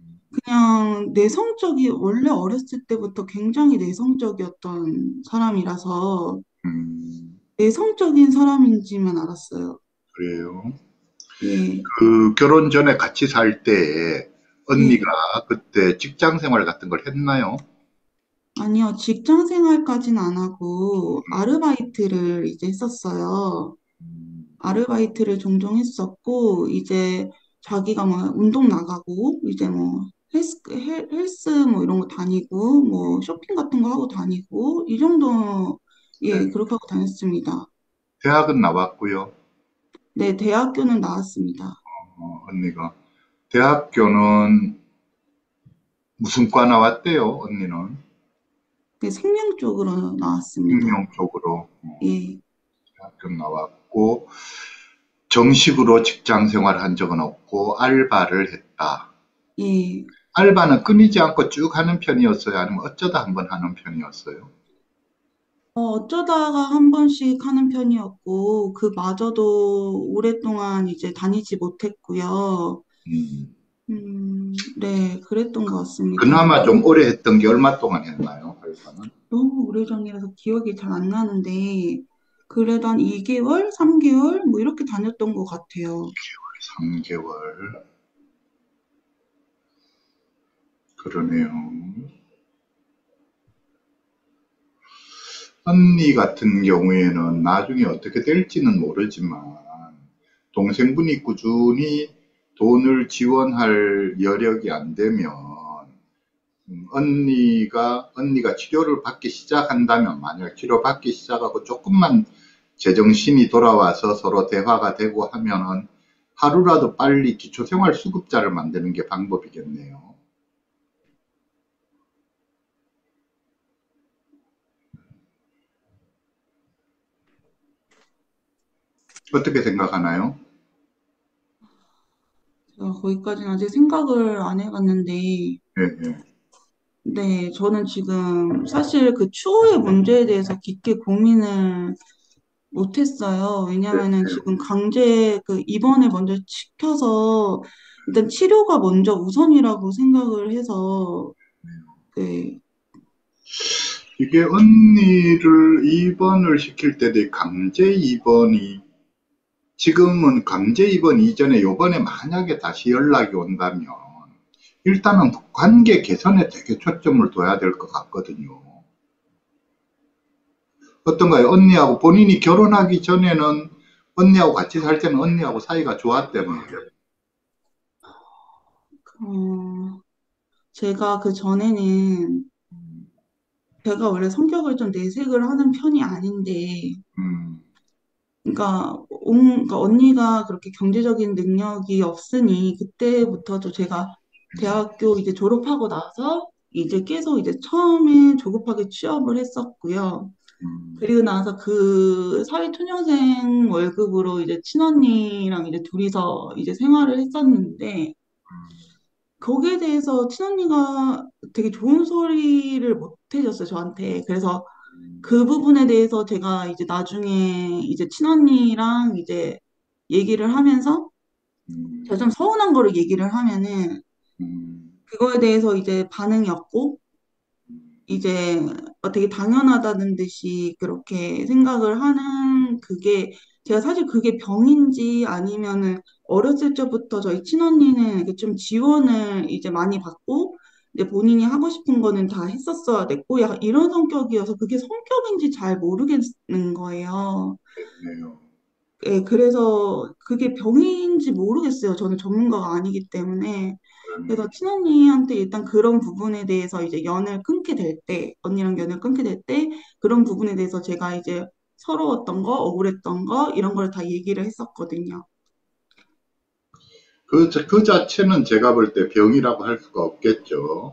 [SPEAKER 2] 그냥 내성적이, 원래 어렸을 때부터 굉장히 내성적이었던 사람이라서
[SPEAKER 1] 음,
[SPEAKER 2] 내성적인 사람인지만 알았어요.
[SPEAKER 1] 그래요.
[SPEAKER 2] 예,
[SPEAKER 1] 그 결혼 전에 같이 살 때 언니가
[SPEAKER 2] 예.
[SPEAKER 1] 그때 직장 생활 같은 걸 했나요?
[SPEAKER 2] 아니요, 직장 생활까지는 안 하고 아르바이트를 이제 했었어요. 아르바이트를 종종 했었고, 이제 자기가 뭐 운동 나가고, 이제 뭐 헬스, 헬- 헬스 뭐 이런 거 다니고, 뭐 쇼핑 같은 거 하고 다니고, 이 정도,
[SPEAKER 1] 네.
[SPEAKER 2] 예, 그렇게 하고 다녔습니다.
[SPEAKER 1] 대학은 나왔고요.
[SPEAKER 2] 네, 대학교는 나왔습니다.
[SPEAKER 1] 어, 언니가. 대학교는 무슨 과 나왔대요, 언니는?
[SPEAKER 2] 그 생명 쪽으로 나왔습니다.
[SPEAKER 1] 생명 쪽으로. 어,
[SPEAKER 2] 예,
[SPEAKER 1] 대학교 나왔고, 정식으로 직장 생활한 적은 없고, 알바를 했다.
[SPEAKER 2] 예.
[SPEAKER 1] 알바는 끊이지 않고 쭉 하는 편이었어요? 아니면 어쩌다 한번 하는 편이었어요?
[SPEAKER 2] 어, 어쩌다가 한 번씩 하는 편이었고, 그마저도 오랫동안 이제 다니지 못했고요.
[SPEAKER 1] 음,
[SPEAKER 2] 음, 네, 그랬던 것 같습니다.
[SPEAKER 1] 그나마 좀 오래 했던 게 얼마 동안 했나요, 알바는?
[SPEAKER 2] 너무 오래전이라서 기억이 잘 안 나는데, 그래도 한 이 개월, 삼 개월, 뭐 이렇게 다녔던 것 같아요.
[SPEAKER 1] 삼 개월. 그러네요. 언니 같은 경우에는 나중에 어떻게 될지는 모르지만 동생분이 꾸준히 돈을 지원할 여력이 안 되면 음, 언니가 언니가 치료를 받기 시작한다면 만약 치료 받기 시작하고 조금만 제정신이 돌아와서 서로 대화가 되고 하면은 하루라도 빨리 기초생활수급자를 만드는 게 방법이겠네요. 어떻게 생각하나요?
[SPEAKER 2] 제가 거기까지는 아직 생각을 안 해봤는데,
[SPEAKER 1] 예, 예.
[SPEAKER 2] 네, 저는 지금 사실 그 추후의 문제에 대해서 깊게 고민을 못했어요. 왜냐면은 지금 강제 그 입원을 먼저 시켜서 일단 치료가 먼저 우선이라고 생각을 해서, 네,
[SPEAKER 1] 이게 언니를 입원을 시킬 때도 강제 입원이 지금은 강제 입원 이전에 요번에 만약에 다시 연락이 온다면 일단은 관계 개선에 되게 초점을 둬야 될 것 같거든요. 어떤가요? 언니하고 본인이 결혼하기 전에는 언니하고 같이 살 때는 언니하고 사이가 좋았다면
[SPEAKER 2] 어, 제가 그 전에는 제가 원래 성격을 좀 내색을 하는 편이 아닌데,
[SPEAKER 1] 음,
[SPEAKER 2] 그러니까 온, 그러니까 언니가 그렇게 경제적인 능력이 없으니 그때부터도 제가 대학교 이제 졸업하고 나서 이제 계속 이제 처음에 조급하게 취업을 했었고요.
[SPEAKER 1] 음,
[SPEAKER 2] 그리고 나서 그 사회초년생 월급으로 이제 친언니랑 이제 둘이서 이제 생활을 했었는데 거기에 대해서 친언니가 되게 좋은 소리를 못 해줬어요, 저한테. 그래서
[SPEAKER 1] 음,
[SPEAKER 2] 그 부분에 대해서 제가 이제 나중에 이제 친언니랑 이제 얘기를 하면서 제가
[SPEAKER 1] 음,
[SPEAKER 2] 좀 서운한 거를 얘기를 하면은
[SPEAKER 1] 음,
[SPEAKER 2] 그거에 대해서 이제 반응이 없고 이제 어, 되게 당연하다는 듯이 그렇게 생각을 하는 그게 제가 사실 그게 병인지 아니면은 어렸을 적부터 저희 친언니는 이렇게 좀 지원을 이제 많이 받고 이제 본인이 하고 싶은 거는 다 했었어야 됐고 약간 이런 성격이어서 그게 성격인지 잘 모르겠는 거예요.
[SPEAKER 1] 네요.
[SPEAKER 2] 예, 그래서 그게 병인지 모르겠어요. 저는 전문가가 아니기 때문에.
[SPEAKER 1] 그러네요.
[SPEAKER 2] 그래서 친언니한테 일단 그런 부분에 대해서 이제 연을 끊게 될 때, 언니랑 연을 끊게 될 때, 그런 부분에 대해서 제가 이제 서러웠던 거, 억울했던 거, 이런 걸 다 얘기를 했었거든요.
[SPEAKER 1] 그, 자- 그 자체는 제가 볼 때 병이라고 할 수가 없겠죠.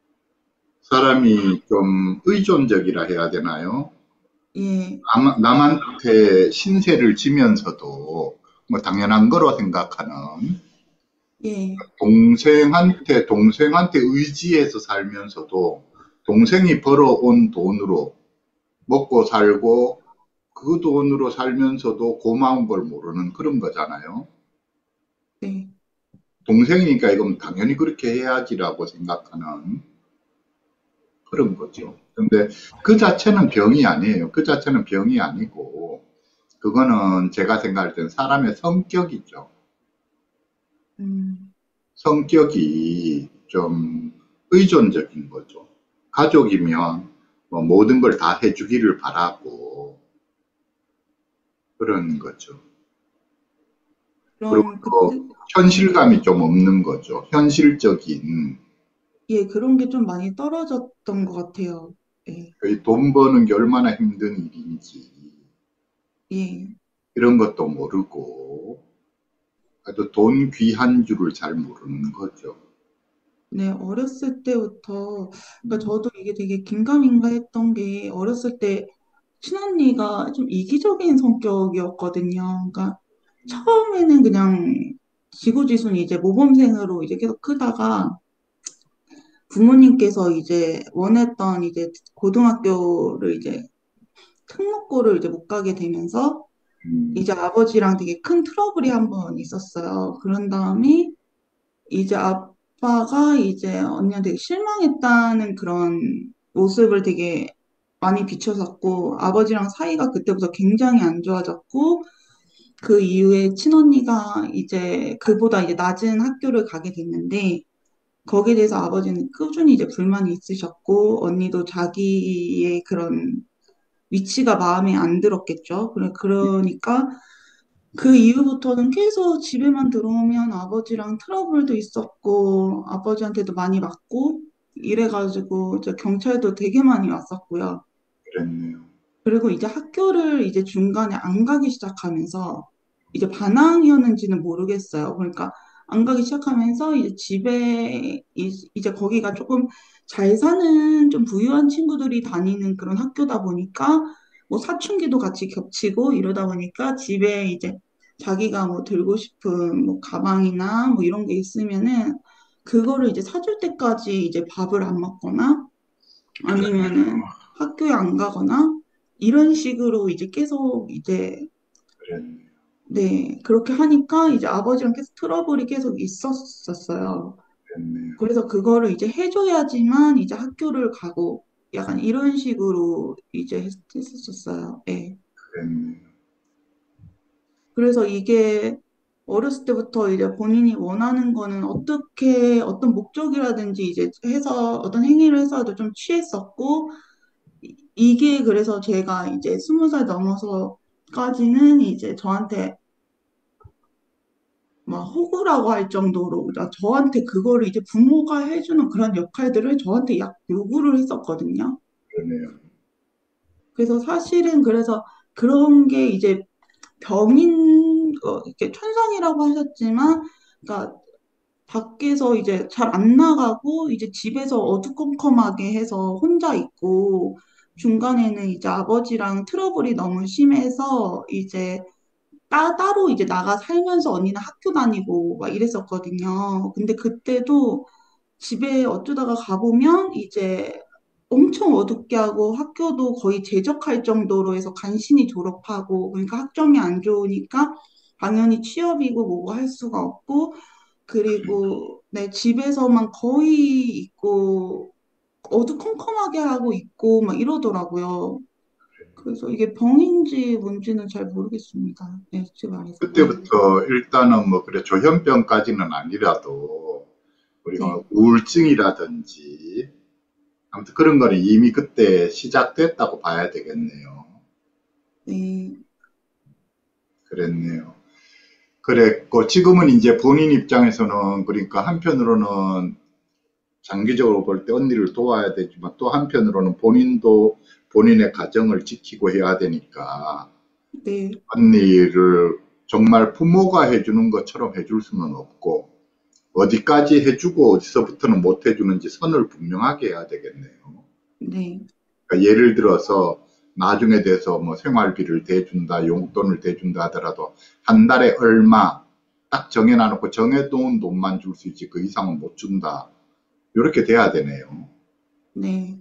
[SPEAKER 1] 사람이 좀 의존적이라 해야 되나요?
[SPEAKER 2] 예,
[SPEAKER 1] 남, 남한테 신세를 지면서도 뭐 당연한 거로 생각하는
[SPEAKER 2] 예,
[SPEAKER 1] 동생한테, 동생한테 의지해서 살면서도 동생이 벌어온 돈으로 먹고 살고 그 돈으로 살면서도 고마운 걸 모르는 그런 거잖아요.
[SPEAKER 2] 네.
[SPEAKER 1] 동생이니까 이건 당연히 그렇게 해야지라고 생각하는 그런 거죠. 근데 그 자체는 병이 아니에요. 그 자체는 병이 아니고, 그거는 제가 생각할 땐 사람의 성격이죠.
[SPEAKER 2] 음,
[SPEAKER 1] 성격이 좀 의존적인 거죠. 가족이면 뭐 모든 걸 다 해주기를 바라고 그런 거죠. 그리고
[SPEAKER 2] 그럼 그,
[SPEAKER 1] 또 현실감이 좀 없는 거죠. 현실적인
[SPEAKER 2] 예, 그런 게 좀 많이 떨어졌던 것 같아요. 예,
[SPEAKER 1] 돈 버는 게 얼마나 힘든 일인지
[SPEAKER 2] 예.
[SPEAKER 1] 이런 것도 모르고 그래도 돈 귀한 줄을 잘 모르는 거죠.
[SPEAKER 2] 네, 어렸을 때부터, 그러니까
[SPEAKER 1] 음,
[SPEAKER 2] 저도 이게 되게 긴가민가 했던 게, 어렸을 때 친언니가 좀 이기적인 성격이었거든요. 그러니까 처음에는 그냥 지고지순 이제 모범생으로 이제 계속 크다가 부모님께서 이제 원했던 이제 고등학교를 이제 특목고를 이제 못 가게 되면서
[SPEAKER 1] 음,
[SPEAKER 2] 이제 아버지랑 되게 큰 트러블이 한 번 있었어요. 그런 다음에 이제 아빠가 이제 언니한테 되게 실망했다는 그런 모습을 되게 많이 비춰졌고, 아버지랑 사이가 그때부터 굉장히 안 좋아졌고, 그 이후에 친언니가 이제 그보다 이제 낮은 학교를 가게 됐는데, 거기에 대해서 아버지는 꾸준히 이제 불만이 있으셨고, 언니도 자기의 그런 위치가 마음에 안 들었겠죠. 그래- 그러니까 그 이후부터는 계속 집에만 들어오면 아버지랑 트러블도 있었고, 아버지한테도 많이 맞고, 이래가지고, 저 경찰도 되게 많이 왔었고요.
[SPEAKER 1] 그랬네요.
[SPEAKER 2] 그리고 이제 학교를 이제 중간에 안 가기 시작하면서, 이제 반항이었는지는 모르겠어요. 그러니까 안 가기 시작하면서 이제 집에, 이- 이제 거기가 조금 잘 사는 좀 부유한 친구들이 다니는 그런 학교다 보니까, 뭐 사춘기도 같이 겹치고 이러다 보니까 집에 이제 자기가 뭐 들고 싶은 뭐 가방이나 뭐 이런 게 있으면은 그거를 이제 사줄 때까지 이제 밥을 안 먹거나 아니면은 학교에 안 가거나 이런 식으로 이제 계속 이제
[SPEAKER 1] 그랬네요.
[SPEAKER 2] 네 그렇게 하니까 이제 아버지랑 계속 트러블이 계속 있었었어요.
[SPEAKER 1] 그랬네요.
[SPEAKER 2] 그래서 그거를 이제 해줘야지만 이제 학교를 가고 약간 이런 식으로 이제 했- 했었었어요. 예.
[SPEAKER 1] 그랬네요.
[SPEAKER 2] 그래서 이게 어렸을 때부터 이제 본인이 원하는 거는 어떻게 어떤 목적이라든지 이제 해서 어떤 행위를 해서도 좀 취했었고 이- 이게 그래서 제가 이제 스무 살 넘어서까지는 이제 저한테 막 호구라고 할 정도로 나- 저한테 그거를 이제 부모가 해주는 그런 역할들을 저한테 약 요구를 했었거든요.
[SPEAKER 1] 그러네요.
[SPEAKER 2] 그래서 사실은 그래서 그런 게 이제 병인 어, 이렇게 천성이라고 하셨지만, 그러니까 밖에서 이제 잘 안 나가고 이제 집에서 어두컴컴하게 해서 혼자 있고 중간에는 이제 아버지랑 트러블이 너무 심해서 이제 따, 따로 이제 나가 살면서 언니는 학교 다니고 막 이랬었거든요. 근데 그때도 집에 어쩌다가 가보면 이제 엄청 어둡게 하고 학교도 거의 제적할 정도로 해서 간신히 졸업하고 그러니까 학점이 안 좋으니까 당연히 취업이고 뭐고 할 수가 없고 그리고 내 집에서만 거의 있고 어두컴컴하게 하고 있고 막 이러더라고요. 그래서 이게 병인지 뭔지는 잘 모르겠습니다. 네, 솔직히 말해서.
[SPEAKER 1] 그때부터 일단은 뭐 그래 조현병까지는 아니라도 우리가
[SPEAKER 2] 네,
[SPEAKER 1] 우울증이라든지 아무튼 그런 거는 이미 그때 시작됐다고 봐야 되겠네요.
[SPEAKER 2] 네,
[SPEAKER 1] 그랬네요. 그랬고 지금은 이제 본인 입장에서는 그러니까 한편으로는 장기적으로 볼 때 언니를 도와야 되지만 또 한편으로는 본인도 본인의 가정을 지키고 해야 되니까
[SPEAKER 2] 네,
[SPEAKER 1] 언니를 정말 부모가 해주는 것처럼 해줄 수는 없고 어디까지 해주고 어디서부터는 못 해주는지 선을 분명하게 해야 되겠네요.
[SPEAKER 2] 네,
[SPEAKER 1] 그러니까 예를 들어서 나중에 돼서 뭐 생활비를 대준다, 용돈을 대준다 하더라도 한 달에 얼마 딱 정해놔놓고 정해놓은 돈만 줄 수 있지 그 이상은 못 준다. 이렇게 돼야 되네요.
[SPEAKER 2] 네.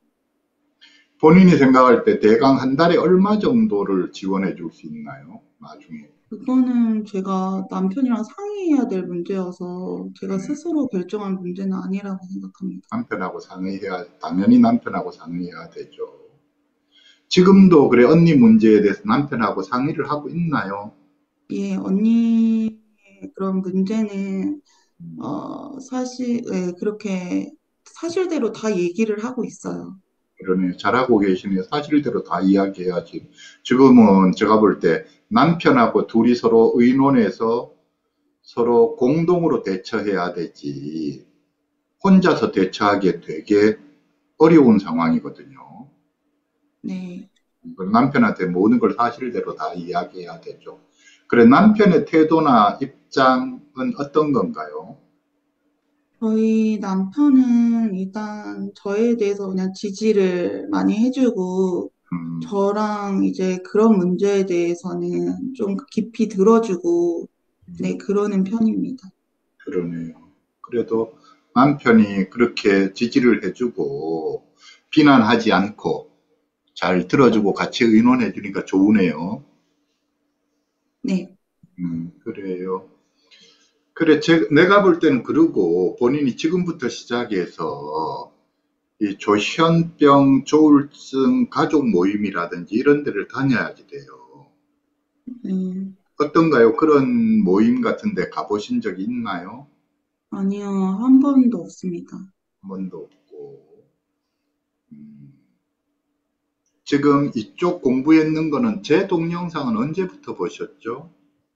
[SPEAKER 1] 본인이 생각할 때 대강 한 달에 얼마 정도를 지원해 줄 수 있나요? 나중에.
[SPEAKER 2] 그거는 제가 남편이랑 상의해야 될 문제여서 제가
[SPEAKER 1] 네.
[SPEAKER 2] 스스로 결정할 문제는 아니라고 생각합니다.
[SPEAKER 1] 남편하고 상의해야, 당연히 남편하고 상의해야 되죠. 지금도 그래, 언니 문제에 대해서 남편하고 상의를 하고 있나요?
[SPEAKER 2] 예, 언니의 그런 문제는
[SPEAKER 1] 음,
[SPEAKER 2] 어, 사실 예, 그렇게 사실대로 다 얘기를 하고 있어요.
[SPEAKER 1] 그러네. 잘하고 계시네요. 사실대로 다 이야기해야지. 지금은 제가 볼 때 남편하고 둘이 서로 의논해서 서로 공동으로 대처해야 되지. 혼자서 대처하기에 되게 어려운 상황이거든요.
[SPEAKER 2] 네.
[SPEAKER 1] 남편한테 모든 걸 사실대로 다 이야기해야 되죠. 그래, 남편의 태도나 입장은 어떤 건가요?
[SPEAKER 2] 저희 남편은 일단 저에 대해서 그냥 지지를 많이 해주고
[SPEAKER 1] 음,
[SPEAKER 2] 저랑 이제 그런 문제에 대해서는 좀 깊이 들어주고 네,
[SPEAKER 1] 음,
[SPEAKER 2] 그러는 편입니다.
[SPEAKER 1] 그러네요. 그래도 남편이 그렇게 지지를 해주고 비난하지 않고 잘 들어주고 같이 의논해 주니까 좋으네요.
[SPEAKER 2] 네.
[SPEAKER 1] 음, 그래요. 그래, 제, 내가 볼 때는 그러고 본인이 지금부터 시작해서 이 조현병, 조울증 가족 모임이라든지 이런 데를 다녀야지 돼요.
[SPEAKER 2] 음,
[SPEAKER 1] 어떤가요? 그런 모임 같은 데 가보신 적이 있나요?
[SPEAKER 2] 아니요, 한 번도 없습니다.
[SPEAKER 1] 한 번도 없고. 음, 지금 이쪽 공부했는 거는 제 동영상은 언제부터 보셨죠?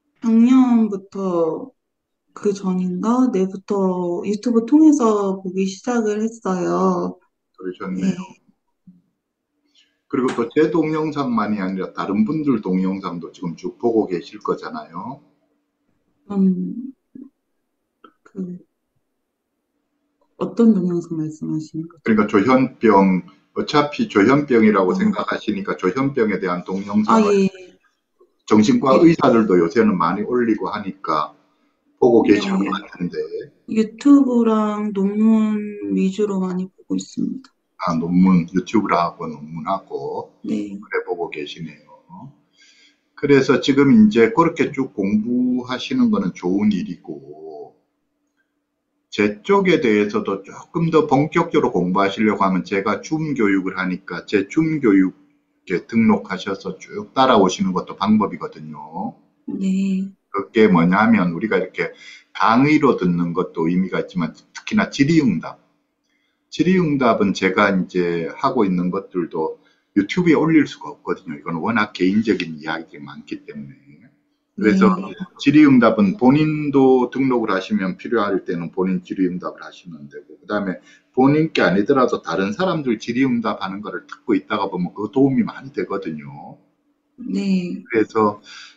[SPEAKER 2] 작년부터 그 전인가? 내부터 유튜브 통해서 보기 시작을 했어요. 네.
[SPEAKER 1] 그러셨네요. 그리고 또 제 동영상만이 아니라 다른 분들 동영상도 지금 쭉 보고 계실 거잖아요.
[SPEAKER 2] 음, 그, 어떤 동영상 말씀하시는 거죠?
[SPEAKER 1] 그러니까 조현병, 어차피 조현병이라고
[SPEAKER 2] 어,
[SPEAKER 1] 생각하시니까 조현병에 대한
[SPEAKER 2] 아,
[SPEAKER 1] 동영상을
[SPEAKER 2] 예,
[SPEAKER 1] 정신과
[SPEAKER 2] 예,
[SPEAKER 1] 의사들도 요새는 많이 올리고 하니까 보고 계실 것
[SPEAKER 2] 네.
[SPEAKER 1] 같은데,
[SPEAKER 2] 유튜브랑 논문 위주로 많이 보고 있습니다.
[SPEAKER 1] 아, 논문, 유튜브를 하고 논문하고,
[SPEAKER 2] 네,
[SPEAKER 1] 그래 보고 계시네요. 그래서 지금 이제 그렇게 쭉 공부하시는 거는 좋은 일이고, 제 쪽에 대해서도 조금 더 본격적으로 공부하시려고 하면 제가 줌 교육을 하니까 제 줌 교육에 등록하셔서 쭉 따라오시는 것도 방법이거든요.
[SPEAKER 2] 네,
[SPEAKER 1] 그게 뭐냐면 우리가 이렇게 강의로 듣는 것도 의미가 있지만 특히나 질의응답. 질의응답은 제가 이제 하고 있는 것들도 유튜브에 올릴 수가 없거든요. 이건 워낙 개인적인 이야기들이 많기 때문에. 그래서
[SPEAKER 2] 네,
[SPEAKER 1] 질의응답은 본인도 등록을 하시면 필요할 때는 본인 질의응답을 하시면 되고, 그 다음에 본인 게 아니더라도 다른 사람들 질의응답 하는 거를 듣고 있다가 보면 그 도움이 많이 되거든요.
[SPEAKER 2] 네,
[SPEAKER 1] 그래서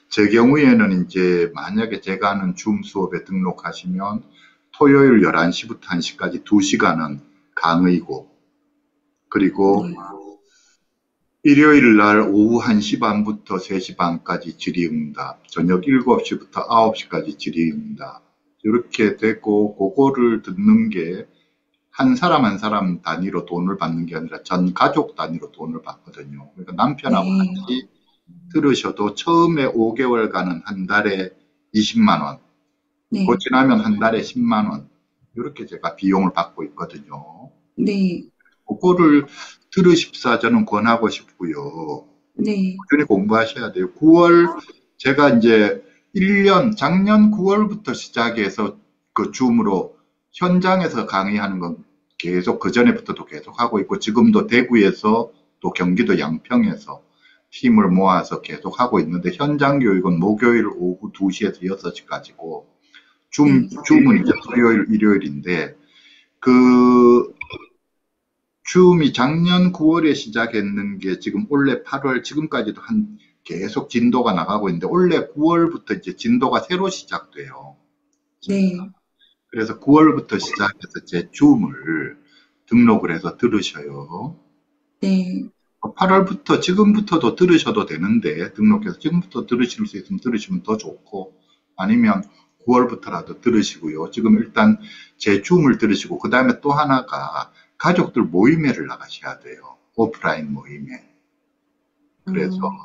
[SPEAKER 1] 제 경우에는 이제 만약에 제가 하는 줌 수업에 등록하시면 토요일 열한 시부터 한 시까지 두 시간은 강의고, 그리고
[SPEAKER 2] 네,
[SPEAKER 1] 일요일 날 오후 한 시 반부터 세 시 반까지 질의응답, 저녁 일곱 시부터 아홉 시까지 질의응답. 이렇게 되고, 그거를 듣는 게 한 사람 한 사람 단위로 돈을 받는 게 아니라 전 가족 단위로 돈을 받거든요. 그러니까 남편하고
[SPEAKER 2] 네,
[SPEAKER 1] 같이 들으셔도 처음에 오 개월간은 한 달에 이십만 원, 그
[SPEAKER 2] 네,
[SPEAKER 1] 지나면 한 달에 십만 원, 이렇게 제가 비용을 받고 있거든요.
[SPEAKER 2] 네,
[SPEAKER 1] 그거를 들으십사 저는 권하고 싶고요.
[SPEAKER 2] 네,
[SPEAKER 1] 꾸준히 공부하셔야 돼요. 구월, 제가 이제 일 년, 작년 구월부터 시작해서 그 줌으로 현장에서 강의하는 건 계속 그 전에부터도 계속 하고 있고, 지금도 대구에서 또 경기도 양평에서 팀을 모아서 계속 하고 있는데, 현장 교육은 목요일 오후 두 시에서 여섯 시까지고, 줌,
[SPEAKER 2] 네,
[SPEAKER 1] 줌은 이제 토요일, 일요일인데, 그 줌이 작년 구월에 시작했는 게 지금 올해 팔월, 지금까지도 한 계속 진도가 나가고 있는데, 올해 구월부터 이제 진도가 새로 시작돼요.
[SPEAKER 2] 네,
[SPEAKER 1] 그래서 구월부터 시작해서 제 줌을 등록을 해서 들으셔요.
[SPEAKER 2] 네,
[SPEAKER 1] 팔월부터 지금부터도 들으셔도 되는데, 등록해서 지금부터 들으실 수 있으면 들으시면 더 좋고, 아니면 구월부터라도 들으시고요. 지금 일단 제 줌을 들으시고, 그 다음에 또 하나가 가족들 모임회를 나가셔야 돼요. 오프라인 모임회. 그래서
[SPEAKER 2] 음,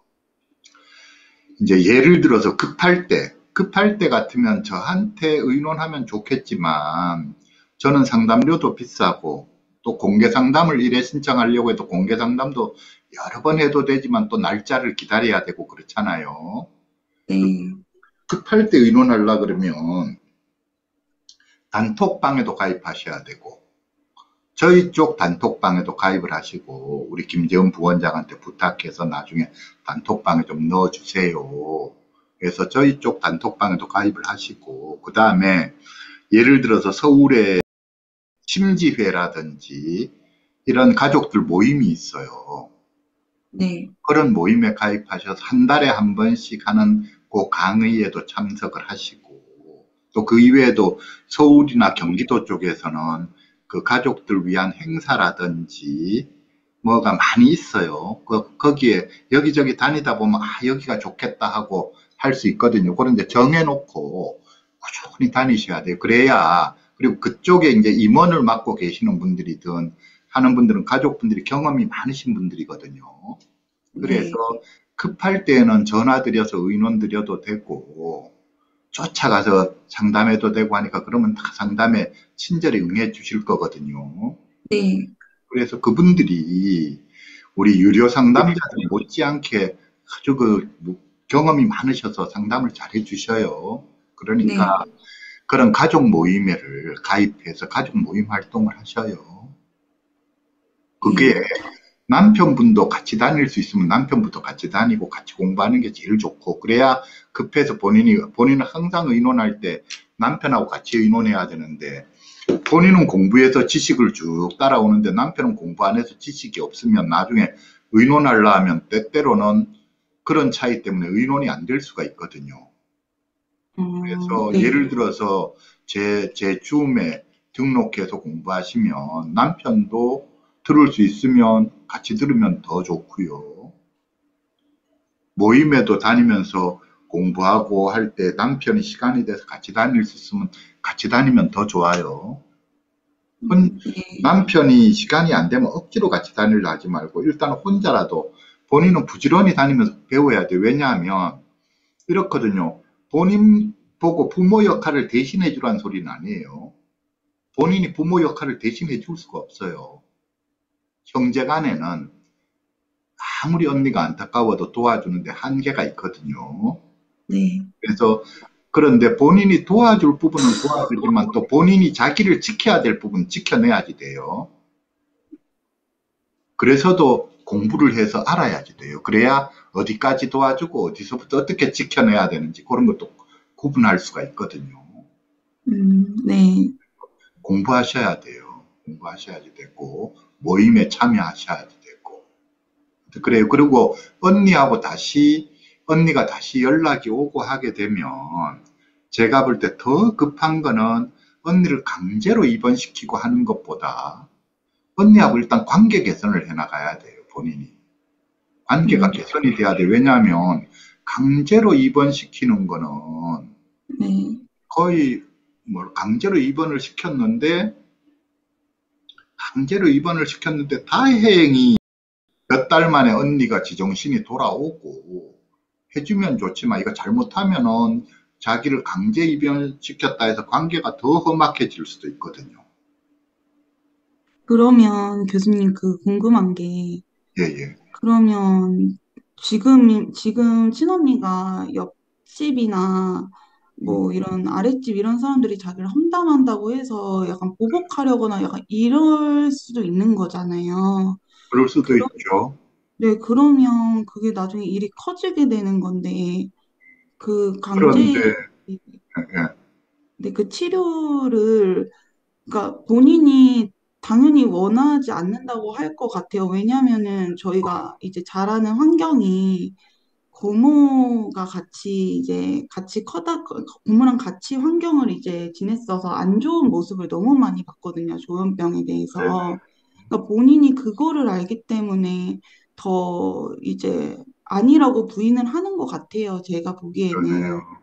[SPEAKER 1] 이제 예를 들어서 급할 때, 급할 때 같으면 저한테 의논하면 좋겠지만, 저는 상담료도 비싸고, 또 공개 상담을 일회 신청하려고 해도 공개 상담도 여러 번 해도 되지만 또 날짜를 기다려야 되고 그렇잖아요.
[SPEAKER 2] 네,
[SPEAKER 1] 급할 때 의논하려 그러면 단톡방에도 가입하셔야 되고, 저희 쪽 단톡방에도 가입을 하시고, 우리 김재훈 부원장한테 부탁해서 나중에 단톡방에 좀 넣어주세요. 그래서 저희 쪽 단톡방에도 가입을 하시고, 그 다음에 예를 들어서 서울에 심지회라든지 이런 가족들 모임이 있어요.
[SPEAKER 2] 네,
[SPEAKER 1] 그런 모임에 가입하셔서 한 달에 한 번씩 하는 그 강의에도 참석을 하시고, 또 그 이외에도 서울이나 경기도 쪽에서는 그 가족들 위한 행사라든지 뭐가 많이 있어요. 그, 거기에 여기저기 다니다 보면, 아, 여기가 좋겠다 하고 할 수 있거든요. 그런데 정해놓고 꾸준히 다니셔야 돼요. 그래야, 그리고 그쪽에 이제 임원을 맡고 계시는 분들이든 하는 분들은 가족분들이 경험이 많으신 분들이거든요. 그래서
[SPEAKER 2] 네,
[SPEAKER 1] 급할 때는 전화 드려서 의논 드려도 되고, 쫓아가서 상담해도 되고 하니까 그러면 다 상담에 친절히 응해 주실 거거든요.
[SPEAKER 2] 네,
[SPEAKER 1] 그래서 그분들이 우리 유료 상담자들 못지않게 아주 그 경험이 많으셔서 상담을 잘 해주셔요. 그러니까
[SPEAKER 2] 네,
[SPEAKER 1] 그런 가족 모임회를 가입해서 가족 모임 활동을 하셔요. 그게
[SPEAKER 2] 네,
[SPEAKER 1] 남편분도 같이 다닐 수 있으면 남편분도 같이 다니고 같이 공부하는 게 제일 좋고, 그래야 급해서 본인이, 본인은 항상 의논할 때 남편하고 같이 의논해야 되는데, 본인은 공부해서 지식을 쭉 따라오는데 남편은 공부 안 해서 지식이 없으면 나중에 의논하려 하면 때때로는 그런 차이 때문에 의논이 안 될 수가 있거든요.
[SPEAKER 2] 음,
[SPEAKER 1] 그래서
[SPEAKER 2] 네,
[SPEAKER 1] 예를 들어서 제, 제 줌에 등록해서 공부하시면 남편도 들을 수 있으면 같이 들으면 더 좋고요. 모임에도 다니면서 공부하고 할 때 남편이 시간이 돼서 같이 다닐 수 있으면 같이 다니면 더 좋아요. 혼-
[SPEAKER 2] 음, 네,
[SPEAKER 1] 남편이 시간이 안 되면 억지로 같이 다니려 하지 말고 일단 혼자라도 본인은 부지런히 다니면서 배워야 돼. 왜냐하면 이렇거든요. 본인 보고 부모 역할을 대신해 주라는 소리는 아니에요. 본인이 부모 역할을 대신해 줄 수가 없어요. 형제 간에는 아무리 언니가 안타까워도 도와주는데 한계가 있거든요.
[SPEAKER 2] 네,
[SPEAKER 1] 그래서 그런데 본인이 도와줄 부분은 도와주지만 또 본인이 자기를 지켜야 될 부분 지켜내야지 돼요. 그래서도 공부를 해서 알아야지 돼요. 그래야 어디까지 도와주고 어디서부터 어떻게 지켜내야 되는지 그런 것도 구분할 수가 있거든요.
[SPEAKER 2] 음, 네,
[SPEAKER 1] 공부하셔야 돼요. 공부하셔야지 되고 모임에 참여하셔야지 되고 그래요. 그리고 언니하고 다시 언니가 다시 연락이 오고 하게 되면 제가 볼 때 더 급한 거는 언니를 강제로 입원시키고 하는 것보다 언니하고 일단 관계 개선을 해 나가야 돼요, 본인이. 관계가
[SPEAKER 2] 음,
[SPEAKER 1] 개선이 돼야 돼. 왜냐하면 강제로 입원시키는 거는
[SPEAKER 2] 네.
[SPEAKER 1] 거의 뭐 강제로 입원을 시켰는데 강제로 입원을 시켰는데 다행히 몇 달 만에 언니가 지정신이 돌아오고 해주면 좋지만 이거 잘못하면은 자기를 강제 입원시켰다 해서 관계가 더 험악해질 수도 있거든요.
[SPEAKER 2] 그러면 교수님 그 궁금한 게,
[SPEAKER 1] 예, 예.
[SPEAKER 2] 그러면 지금, 지금 친언니가 옆집이나
[SPEAKER 1] 음,
[SPEAKER 2] 뭐 이런 아랫집 이런 사람들이 자기를 험담한다고 해서 약간 보복하려거나 약간 이럴 수도 있는 거잖아요.
[SPEAKER 1] 그럴 수도
[SPEAKER 2] 그러,
[SPEAKER 1] 있죠.
[SPEAKER 2] 네, 그러면 그게 나중에 일이 커지게 되는 건데, 그
[SPEAKER 1] 그런데,
[SPEAKER 2] 강제,
[SPEAKER 1] 예, 예.
[SPEAKER 2] 네, 그 치료를, 그러니까 본인이 당연히 원하지 않는다고 할 것 같아요. 왜냐면은 저희가 이제 자라는 환경이 고모가 같이 이제 같이 커다, 고모랑 같이 환경을 이제 지냈어서 안 좋은 모습을 너무 많이 봤거든요. 조현병에
[SPEAKER 1] 네네,
[SPEAKER 2] 대해서. 그러니까 본인이 그거를 알기 때문에 더 이제 아니라고 부인을 하는 것 같아요. 제가 보기에는.
[SPEAKER 1] 그러네요.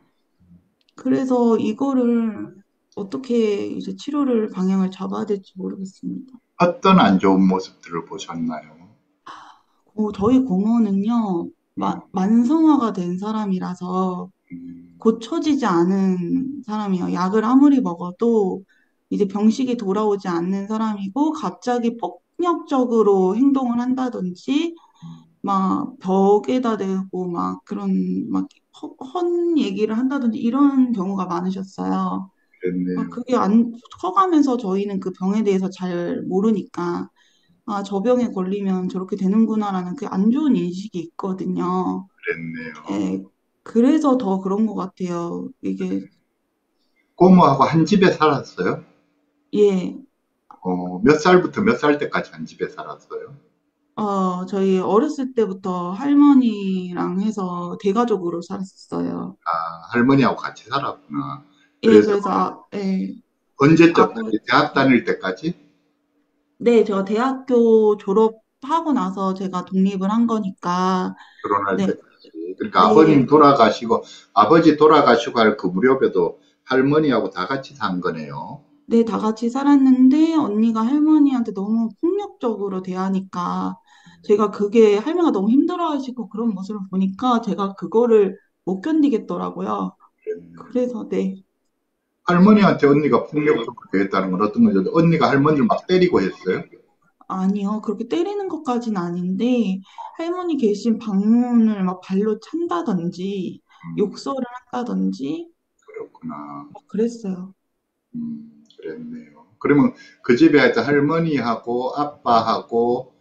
[SPEAKER 2] 그래서 이거를 어떻게 이제 치료를 방향을 잡아야 될지 모르겠습니다.
[SPEAKER 1] 어떤 안 좋은 모습들을 보셨나요?
[SPEAKER 2] 어, 저희 고모는요, 마-
[SPEAKER 1] 음,
[SPEAKER 2] 만성화가 된 사람이라서
[SPEAKER 1] 음,
[SPEAKER 2] 고쳐지지 않은 사람이에요. 약을 아무리 먹어도 이제 병식이 돌아오지 않는 사람이고 갑자기 폭력적으로 행동을 한다든지 막 벽에다 대고 막 그런 막 허- 헌 얘기를 한다든지 이런 경우가 많으셨어요. 그러니까
[SPEAKER 1] 그랬네요.
[SPEAKER 2] 그게 안 커가면서 저희는 그 병에 대해서 잘 모르니까 아, 저 병에 걸리면 저렇게 되는구나라는 그 안 좋은 인식이 있거든요.
[SPEAKER 1] 그랬네요.
[SPEAKER 2] 예, 그래서 더 그런 것 같아요. 이게
[SPEAKER 1] 고모하고 한 집에 살았어요?
[SPEAKER 2] 예,
[SPEAKER 1] 어, 몇 살부터 몇 살 때까지 한 집에 살았어요?
[SPEAKER 2] 어, 저희 어렸을 때부터 할머니랑 해서 대가족으로 살았어요.
[SPEAKER 1] 아, 할머니하고 같이 살았구나.
[SPEAKER 2] 예,
[SPEAKER 1] 그래서
[SPEAKER 2] 그래서 아, 예, 아버,
[SPEAKER 1] 언제적까지? 대학 다닐 때까지?
[SPEAKER 2] 네, 제가 대학교 졸업하고 나서 제가 독립을 한 거니까,
[SPEAKER 1] 결혼할
[SPEAKER 2] 네,
[SPEAKER 1] 때까지. 그러니까 아버님
[SPEAKER 2] 네,
[SPEAKER 1] 돌아가시고, 아버지 돌아가시고 할 그 무렵에도 할머니하고 다 같이 산 거네요.
[SPEAKER 2] 네, 다 같이 살았는데 언니가 할머니한테 너무 폭력적으로 대하니까 제가 그게 할머니가 너무 힘들어하시고 그런 모습을 보니까 제가 그거를 못 견디겠더라고요. 그래서 네.
[SPEAKER 1] 할머니한테 언니가 폭력적으로 대했다는 건 어떤 거죠? 언니가 할머니를 막 때리고 했어요?
[SPEAKER 2] 아니요. 그렇게 때리는 것까지는 아닌데, 할머니 계신 방문을 막 발로 찬다든지,
[SPEAKER 1] 음,
[SPEAKER 2] 욕설을 한다든지,
[SPEAKER 1] 그렇구나.
[SPEAKER 2] 막 그랬어요.
[SPEAKER 1] 음, 그랬네요. 그러면 그 집에 하여튼 할머니하고 아빠하고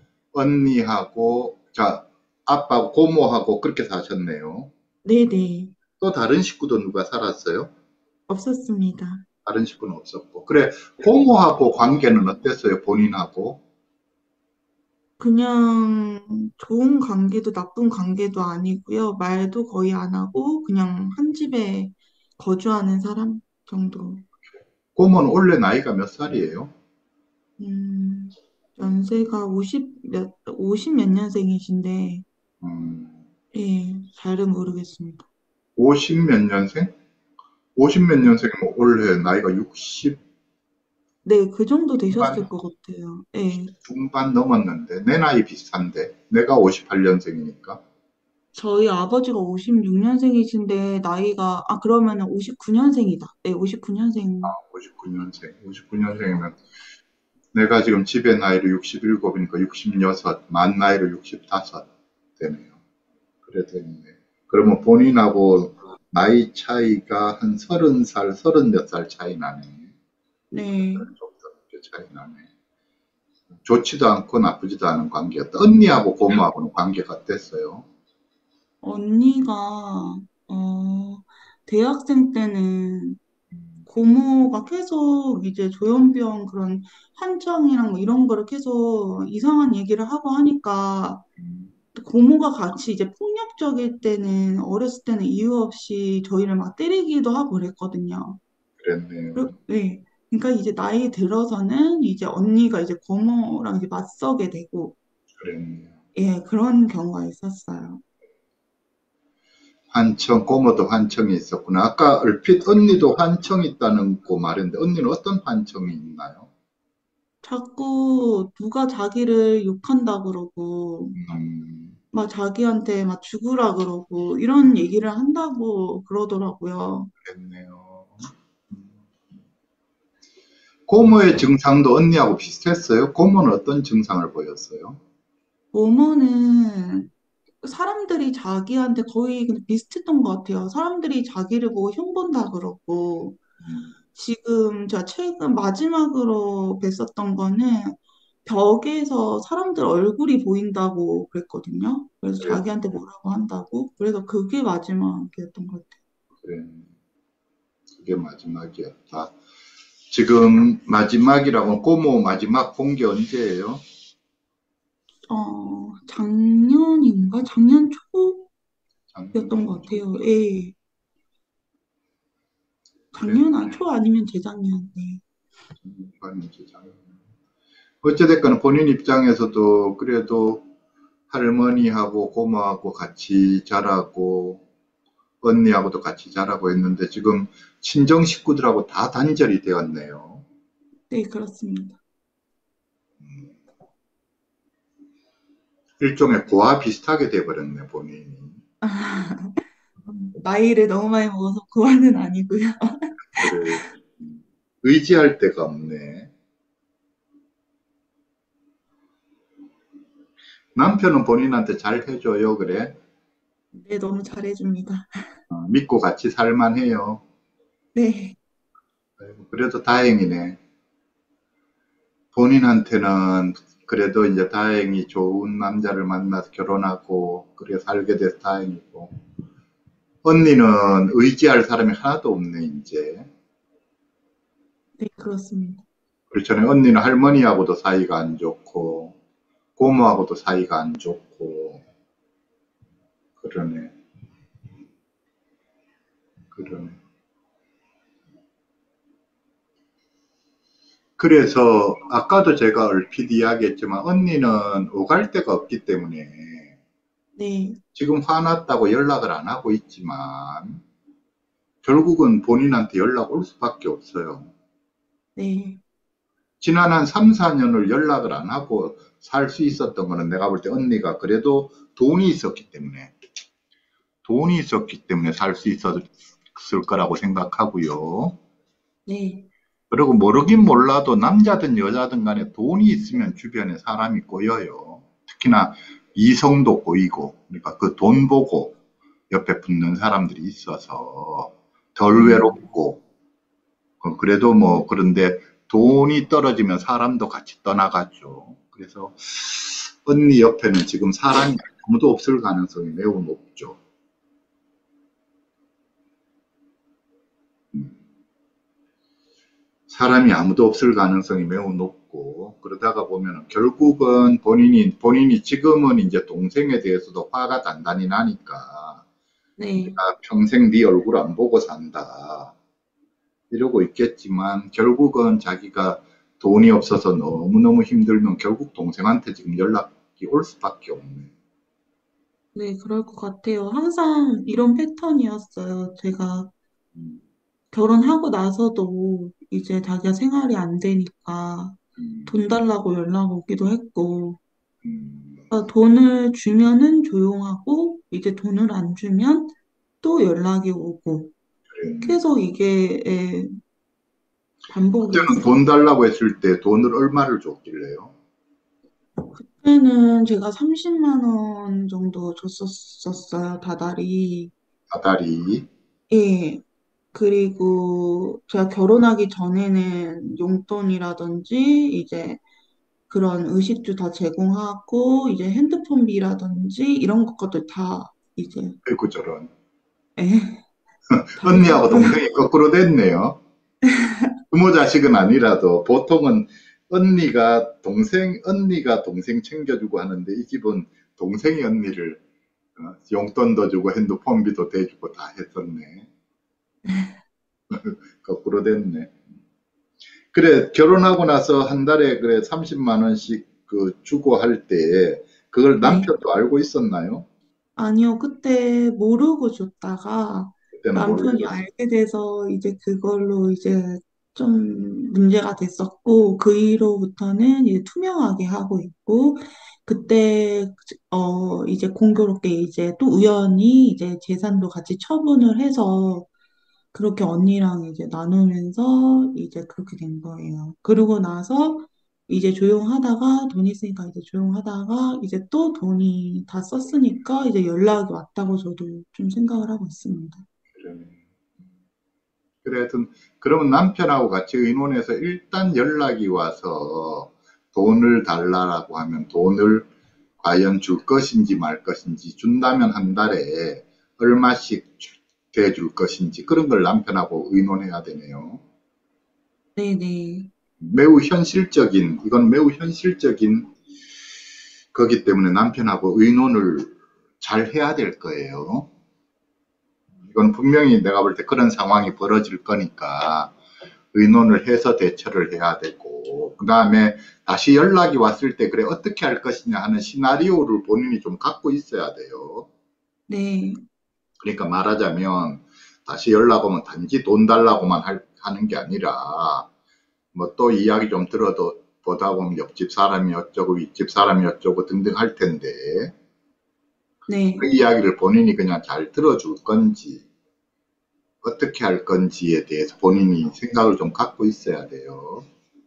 [SPEAKER 1] 언니하고 자 아빠 고모하고 그렇게 사셨네요.
[SPEAKER 2] 네네.
[SPEAKER 1] 또 다른 식구도 누가 살았어요?
[SPEAKER 2] 없었습니다.
[SPEAKER 1] 다른 식구는 없었고. 그래, 고모하고 관계는 어땠어요? 본인하고?
[SPEAKER 2] 그냥 좋은 관계도 나쁜 관계도 아니고요. 말도 거의 안 하고, 그냥 한 집에 거주하는 사람 정도.
[SPEAKER 1] 고모는 원래 나이가 몇 살이에요?
[SPEAKER 2] 음, 연세가 오십 몇, 오십 몇 년생이신데,
[SPEAKER 1] 음,
[SPEAKER 2] 예, 잘은 모르겠습니다.
[SPEAKER 1] 오십 몇 년생? 오십 몇 년생이면 올해 나이가 육십
[SPEAKER 2] 네, 그 정도
[SPEAKER 1] 중반,
[SPEAKER 2] 되셨을 것 같아요. 네.
[SPEAKER 1] 중반 넘었는데, 내 나이 비슷한데, 내가 오십팔 년생이니까.
[SPEAKER 2] 저희 아버지가 오십육 년생이신데, 나이가, 아, 그러면은 오십구 년생이다. 네, 오십구 년생.
[SPEAKER 1] 오십구 년생, 오십구 년생이면 내가 지금 집의 나이로 육십칠이니까 육십육, 만 나이로 육십오 되네요. 그래 되겠네. 그러면 본인하고 나이 차이가 한 서른 살, 서른 몇 살 차이 나네.
[SPEAKER 2] 네.
[SPEAKER 1] 좀더 늦게 차이 나네. 좋지도 않고 나쁘지도 않은 관계였다. 언니하고 고모하고는 관계가 어땠어요?
[SPEAKER 2] 언니가, 어, 대학생 때는 고모가 계속 이제 조현병 그런 환청이랑 뭐 이런 거를 계속 이상한 얘기를 하고 하니까 고모가 같이 이제 폭력적일 때는 어렸을 때는 이유 없이 저희를 막 때리기도 하고 그랬거든요.
[SPEAKER 1] 그랬네요.
[SPEAKER 2] 그리고- 네. 그러니까 이제 나이 들어서는 이제 언니가 이제 고모랑 이제 맞서게 되고,
[SPEAKER 1] 그랬네요.
[SPEAKER 2] 예, 그런 경우가 있었어요.
[SPEAKER 1] 환청, 고모도 환청이 있었구나. 아까 얼핏 언니도 환청이 있다는 거 말했는데, 언니는 어떤 환청이 있나요?
[SPEAKER 2] 자꾸 누가 자기를 욕한다 그러고,
[SPEAKER 1] 음,
[SPEAKER 2] 막 자기한테 막 죽으라 그러고, 이런 얘기를 한다고 그러더라고요.
[SPEAKER 1] 그랬네요. 고모의 증상도 언니하고 비슷했어요? 고모는 어떤 증상을 보였어요?
[SPEAKER 2] 고모는 사람들이 자기한테 거의 근데 비슷했던 것 같아요. 사람들이 자기를 보고 흉본다 그러고,
[SPEAKER 1] 음,
[SPEAKER 2] 지금 제가 최근 마지막으로 뵀었던 거는 벽에서 사람들 얼굴이 보인다고 그랬거든요. 그래서
[SPEAKER 1] 그랬,
[SPEAKER 2] 자기한테 뭐라고 한다고. 그래서 그게 마지막이었던 것 같아요.
[SPEAKER 1] 그랬, 그게 마지막이었다. 지금 마지막이라고, 고모 마지막 본 게 언제예요?
[SPEAKER 2] 어, 작년인가? 작년
[SPEAKER 1] 작년
[SPEAKER 2] 초였던 것
[SPEAKER 1] 초.
[SPEAKER 2] 같아요. 예.
[SPEAKER 1] 그랬,
[SPEAKER 2] 작년, 아, 초 아니면 재작년. 네.
[SPEAKER 1] 작년, 작년. 어찌됐건 본인 입장에서도 그래도 할머니하고 고모하고 같이 자라고 언니하고도 같이 자라고 했는데 지금 친정 식구들하고 다 단절이 되었네요.
[SPEAKER 2] 네, 그렇습니다.
[SPEAKER 1] 일종의 고아 비슷하게 돼버렸네, 본인이.
[SPEAKER 2] 나이를 너무 많이 먹어서 그만은 아니고요.
[SPEAKER 1] 그래, 의지할 데가 없네. 남편은 본인한테 잘 해줘요, 그래?
[SPEAKER 2] 네, 너무 잘해줍니다.
[SPEAKER 1] 어, 믿고 같이 살만해요.
[SPEAKER 2] 네,
[SPEAKER 1] 아이고, 그래도 다행이네. 본인한테는 그래도 이제 다행히 좋은 남자를 만나서 결혼하고 그래 살게 돼서 다행이고 언니는 의지할 사람이 하나도 없네 이제.
[SPEAKER 2] 네, 그렇습니다.
[SPEAKER 1] 그렇잖아요. 언니는 할머니하고도 사이가 안 좋고 고모하고도 사이가 안 좋고 그러네. 그러네. 그래서 아까도 제가 얼핏 이야기했지만 언니는 오갈 데가 없기 때문에
[SPEAKER 2] 네,
[SPEAKER 1] 지금 화났다고 연락을 안 하고 있지만 결국은 본인한테 연락 올 수밖에 없어요.
[SPEAKER 2] 네,
[SPEAKER 1] 지난 한 삼, 사 년을 연락을 안 하고 살 수 있었던 거는 내가 볼 때 언니가 그래도 돈이 있었기 때문에, 돈이 있었기 때문에 살 수 있었을 거라고 생각하고요.
[SPEAKER 2] 네,
[SPEAKER 1] 그리고 모르긴 몰라도 남자든 여자든 간에 돈이 있으면 주변에 사람이 꼬여요. 특히나 이성도 꼬이고, 그러니까 그 돈 보고 옆에 붙는 사람들이 있어서 덜
[SPEAKER 2] 네,
[SPEAKER 1] 외롭고, 어, 그래도 뭐, 그런데 돈이 떨어지면 사람도 같이 떠나가죠. 그래서 언니 옆에는 지금 사람이 아무도 없을 가능성이 매우 높죠. 음, 사람이 아무도 없을 가능성이 매우 높고, 그러다가 보면 결국은 본인이, 본인이 지금은 이제 동생에 대해서도 화가 단단히 나니까,
[SPEAKER 2] 네,
[SPEAKER 1] 내가 평생 네 얼굴 안 보고 산다. 이러고 있겠지만, 결국은 자기가 돈이 없어서 너무너무 힘들면 결국 동생한테 지금 연락이 올 수밖에 없네.
[SPEAKER 2] 네, 그럴 것 같아요. 항상 이런 패턴이었어요. 제가
[SPEAKER 1] 음,
[SPEAKER 2] 결혼하고 나서도 이제 자기가 생활이 안 되니까
[SPEAKER 1] 음,
[SPEAKER 2] 돈 달라고 연락 오기도 했고,
[SPEAKER 1] 음,
[SPEAKER 2] 그러니까 돈을 주면은 조용하고, 이제 돈을 안 주면 또 연락이 오고,
[SPEAKER 1] 그래.
[SPEAKER 2] 계속 이게 예,
[SPEAKER 1] 그때는
[SPEAKER 2] 반복이었어요.
[SPEAKER 1] 돈 달라고 했을 때 돈을 얼마를 줬길래요?
[SPEAKER 2] 그때는 제가 삼십만 원 정도 줬었었어요, 다달이.
[SPEAKER 1] 다달이.
[SPEAKER 2] 예. 그리고 제가 결혼하기 전에는 용돈이라든지 이제 그런 의식주 다 제공하고 이제 핸드폰비라든지 이런 것들 다 이제
[SPEAKER 1] 아이고 저런.
[SPEAKER 2] 예, 다
[SPEAKER 1] 언니하고
[SPEAKER 2] 해줬고요.
[SPEAKER 1] 동생이 거꾸로 됐네요. 부모 자식은 아니라도 보통은 언니가 동생, 언니가 동생 챙겨주고 하는데 이 집은 동생이 언니를 어, 용돈도 주고 핸드폰비도 대주고 다 했었네. 거꾸로 됐네. 그래, 결혼하고 나서 한 달에 그래 삼십만 원씩 그 주고 할 때 그걸
[SPEAKER 2] 네.
[SPEAKER 1] 남편도 알고 있었나요?
[SPEAKER 2] 아니요, 그때 모르고 줬다가
[SPEAKER 1] 그때는
[SPEAKER 2] 남편이
[SPEAKER 1] 몰랐어.
[SPEAKER 2] 알게 돼서 이제 그걸로 이제 좀 문제가 됐었고, 그 이후로부터는 이제 투명하게 하고 있고, 그때, 어, 이제 공교롭게 이제 또 우연히 이제 재산도 같이 처분을 해서 그렇게 언니랑 이제 나누면서 이제 그렇게 된 거예요. 그러고 나서 이제 조용하다가 돈 있으니까 이제 조용하다가 이제 또 돈이 다 썼으니까 이제 연락이 왔다고 저도 좀 생각을 하고 있습니다.
[SPEAKER 1] 그러네. 그래, 하여튼, 그러면 남편하고 같이 의논해서 일단 연락이 와서 돈을 달라라고 하면 돈을 과연 줄 것인지 말 것인지, 준다면 한 달에 얼마씩 대줄 것인지, 그런 걸 남편하고 의논해야 되네요.
[SPEAKER 2] 네네.
[SPEAKER 1] 매우 현실적인, 이건 매우 현실적인 거기 때문에 남편하고 의논을 잘 해야 될 거예요. 이건 분명히 내가 볼 때 그런 상황이 벌어질 거니까 의논을 해서 대처를 해야 되고, 그 다음에 다시 연락이 왔을 때, 그래, 어떻게 할 것이냐 하는 시나리오를 본인이 좀 갖고 있어야 돼요.
[SPEAKER 2] 네.
[SPEAKER 1] 그러니까 말하자면, 다시 연락 오면 단지 돈 달라고만 할- 하는 게 아니라, 뭐 또 이야기 좀 들어도 보다 보면 옆집 사람이 어쩌고 윗집 사람이 어쩌고 등등 할 텐데, 그
[SPEAKER 2] 네.
[SPEAKER 1] 이야기를 본인이 그냥 잘 들어줄 건지, 어떻게 할 건지에 대해서 본인이 생각을 좀 갖고 있어야 돼요.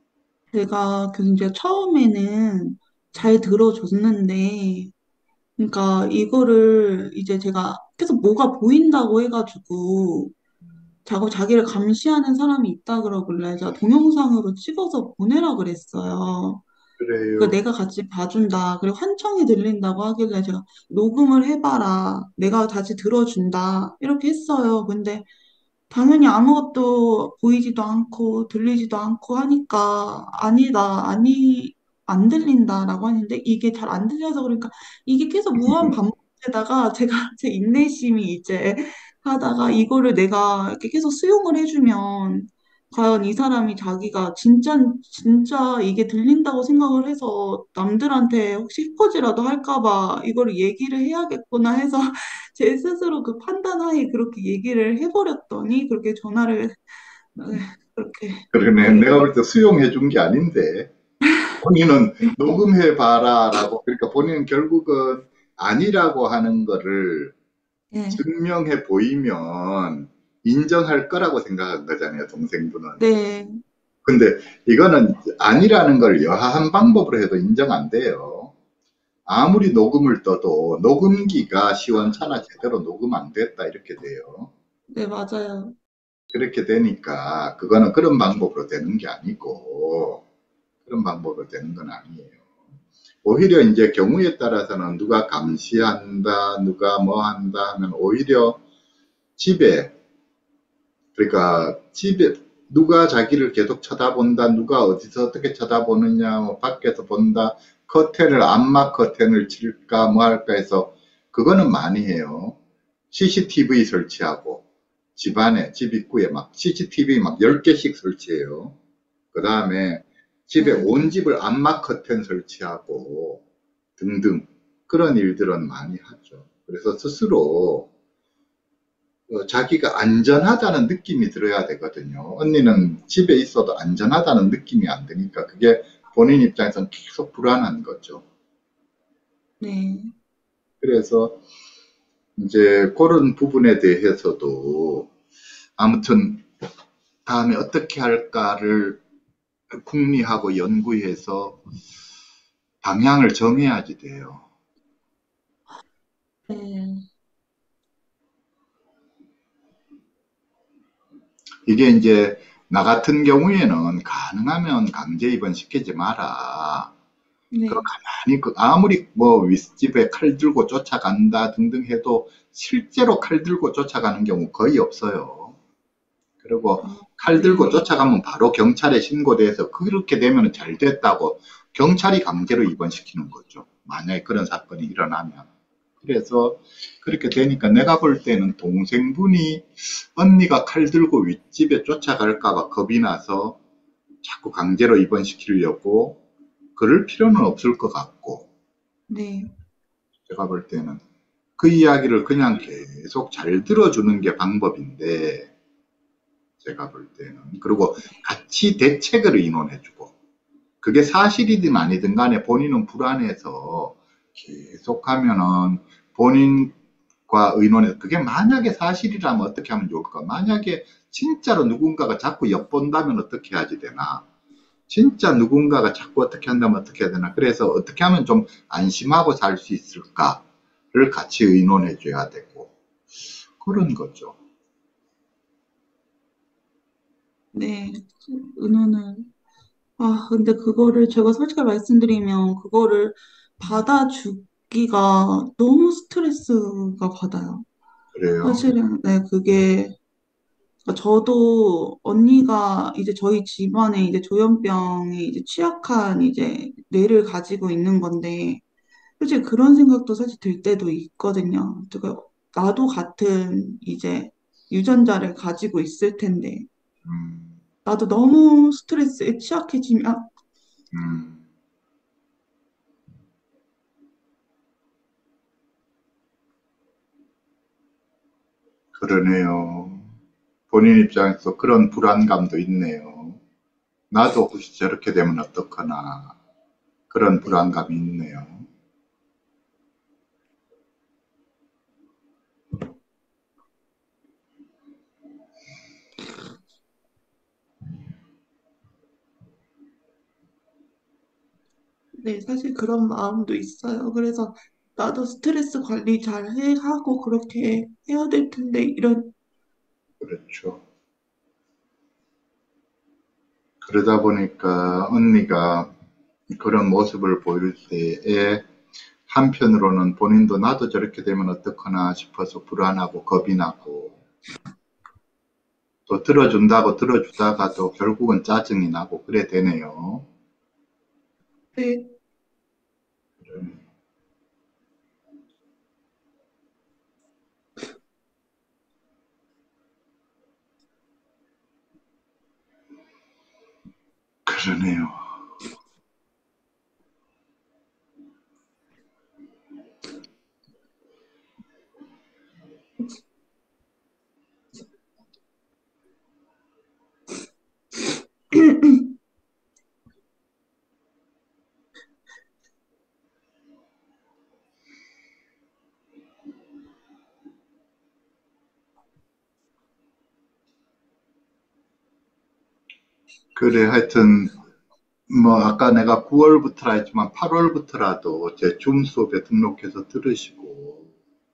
[SPEAKER 2] 제가 그 이제 처음에는 잘 들어줬는데, 그러니까 이거를 이제 제가 계속 뭐가 보인다고 해가지고 자꾸 자기를 감시하는 사람이 있다 그러길래 제가 동영상으로 찍어서 보내라 그랬어요. 그
[SPEAKER 1] 그래요.
[SPEAKER 2] 내가 같이 봐준다. 그리고 환청이 들린다고 하길래 제가 녹음을 해봐라. 내가 다시 들어준다. 이렇게 했어요. 근데 당연히 아무것도 보이지도 않고 들리지도 않고 하니까 아니다. 아니, 안 들린다라고 하는데 이게 잘 안 들려서 그러니까 이게 계속 무한 반복되다가 제가 제 인내심이 이제 하다가 이거를 내가 이렇게 계속 수용을 해주면 과연 이 사람이 자기가 진짜 진짜 이게 들린다고 생각을 해서 남들한테 혹시 해코지라도 할까 봐 이거를 얘기를 해야겠구나 해서 제 스스로 그 판단하에 그렇게 얘기를 해버렸더니 그렇게 전화를 네, 그렇게
[SPEAKER 1] 그러네.
[SPEAKER 2] 하게
[SPEAKER 1] 내가
[SPEAKER 2] 됐
[SPEAKER 1] 볼 때 수용해 준 게 아닌데, 본인은 녹음해 봐라라고, 그러니까 본인은 결국은 아니라고 하는 거를
[SPEAKER 2] 네,
[SPEAKER 1] 증명해 보이면 인정할 거라고 생각한 거잖아요, 동생분은.
[SPEAKER 2] 네,
[SPEAKER 1] 근데 이거는 아니라는 걸 여하한 방법으로 해도 인정 안 돼요. 아무리 녹음을 떠도 녹음기가 시원찮아 제대로 녹음 안 됐다 이렇게 돼요.
[SPEAKER 2] 네, 맞아요.
[SPEAKER 1] 그렇게 되니까 그거는 그런 방법으로 되는 게 아니고 그런 방법으로 되는 건 아니에요. 오히려 이제 경우에 따라서는 누가 감시한다, 누가 뭐 한다 하면 오히려 집에, 그러니까 집에 누가 자기를 계속 쳐다본다, 누가 어디서 어떻게 쳐다보느냐, 뭐 밖에서 본다, 커튼을, 암막 커튼을 칠까, 뭐 할까 해서 그거는 많이 해요. 씨씨티비 설치하고, 집안에, 집 입구에 막 씨씨티비 막 열 개씩 설치해요. 그 다음에 집에
[SPEAKER 2] 네,
[SPEAKER 1] 온 집을 암막 커튼 설치하고 등등 그런 일들은 많이 하죠. 그래서 스스로 어, 자기가 안전하다는 느낌이 들어야 되거든요. 언니는 집에 있어도 안전하다는 느낌이 안 드니까 그게 본인 입장에서는 계속 불안한 거죠.
[SPEAKER 2] 네,
[SPEAKER 1] 그래서 이제 그런 부분에 대해서도 아무튼 다음에 어떻게 할까를 궁리하고 연구해서 방향을 정해야지 돼요.
[SPEAKER 2] 네,
[SPEAKER 1] 이게 이제 나 같은 경우에는 가능하면 강제 입원시키지 마라. 그
[SPEAKER 2] 네,
[SPEAKER 1] 가만히 그 아무리 뭐 윗집에 칼 들고 쫓아간다 등등 해도 실제로 칼 들고 쫓아가는 경우 거의 없어요. 그리고
[SPEAKER 2] 아,
[SPEAKER 1] 칼 들고
[SPEAKER 2] 네,
[SPEAKER 1] 쫓아가면 바로 경찰에 신고돼서 그렇게 되면 잘 됐다고 경찰이 강제로 입원시키는 거죠. 만약에 그런 사건이 일어나면. 그래서 그렇게 되니까 내가 볼 때는 동생분이 언니가 칼 들고 윗집에 쫓아갈까 봐 겁이 나서 자꾸 강제로 입원시키려고 그럴 필요는 없을 것 같고,
[SPEAKER 2] 네,
[SPEAKER 1] 제가 볼 때는 그 이야기를 그냥 계속 잘 들어주는 게 방법인데, 제가 볼 때는. 그리고 같이 대책을 의논해주고, 그게 사실이든 아니든 간에 본인은 불안해서 계속 하면은 본인과 의논해서, 그게 만약에 사실이라면 어떻게 하면 좋을까? 만약에 진짜로 누군가가 자꾸 엿본다면 어떻게 해야지 되나? 진짜 누군가가 자꾸 어떻게 한다면 어떻게 해야 되나? 그래서 어떻게 하면 좀 안심하고 살 수 있을까를 같이 의논해 줘야 되고, 그런 거죠.
[SPEAKER 2] 네, 은호는, 아, 근데 그거를 제가 솔직히 말씀드리면, 그거를 받아주기가 너무 스트레스가 받아요.
[SPEAKER 1] 그래요.
[SPEAKER 2] 사실은, 네, 그게, 그러니까 저도 언니가 이제 저희 집안에 이제 조현병에 이제 취약한 이제 뇌를 가지고 있는 건데, 솔직히 그런 생각도 사실 들 때도 있거든요. 그러니까 나도 같은 이제 유전자를 가지고 있을 텐데,
[SPEAKER 1] 음,
[SPEAKER 2] 나도 너무 스트레스에 취약해지면,
[SPEAKER 1] 음, 그러네요. 본인 입장에서 그런 불안감도 있네요. 나도 혹시 저렇게 되면 어떡하나. 그런
[SPEAKER 2] 네,
[SPEAKER 1] 불안감이 있네요.
[SPEAKER 2] 네, 사실 그런 마음도 있어요. 그래서 나도 스트레스 관리 잘 해, 하고 그렇게 해야 될 텐데, 이런,
[SPEAKER 1] 그렇죠. 그러다 보니까 언니가 그런 모습을 보일 때에 한편으로는 본인도 나도 저렇게 되면 어떡하나 싶어서 불안하고 겁이 나고, 또 들어준다고 들어주다가도 결국은 짜증이 나고 그래 되네요.
[SPEAKER 2] 네,
[SPEAKER 1] 그러네요. 그래, 하여튼 뭐 아까 내가 구월부터라 했지만 팔월부터라도 제 줌 수업에 등록해서 들으시고,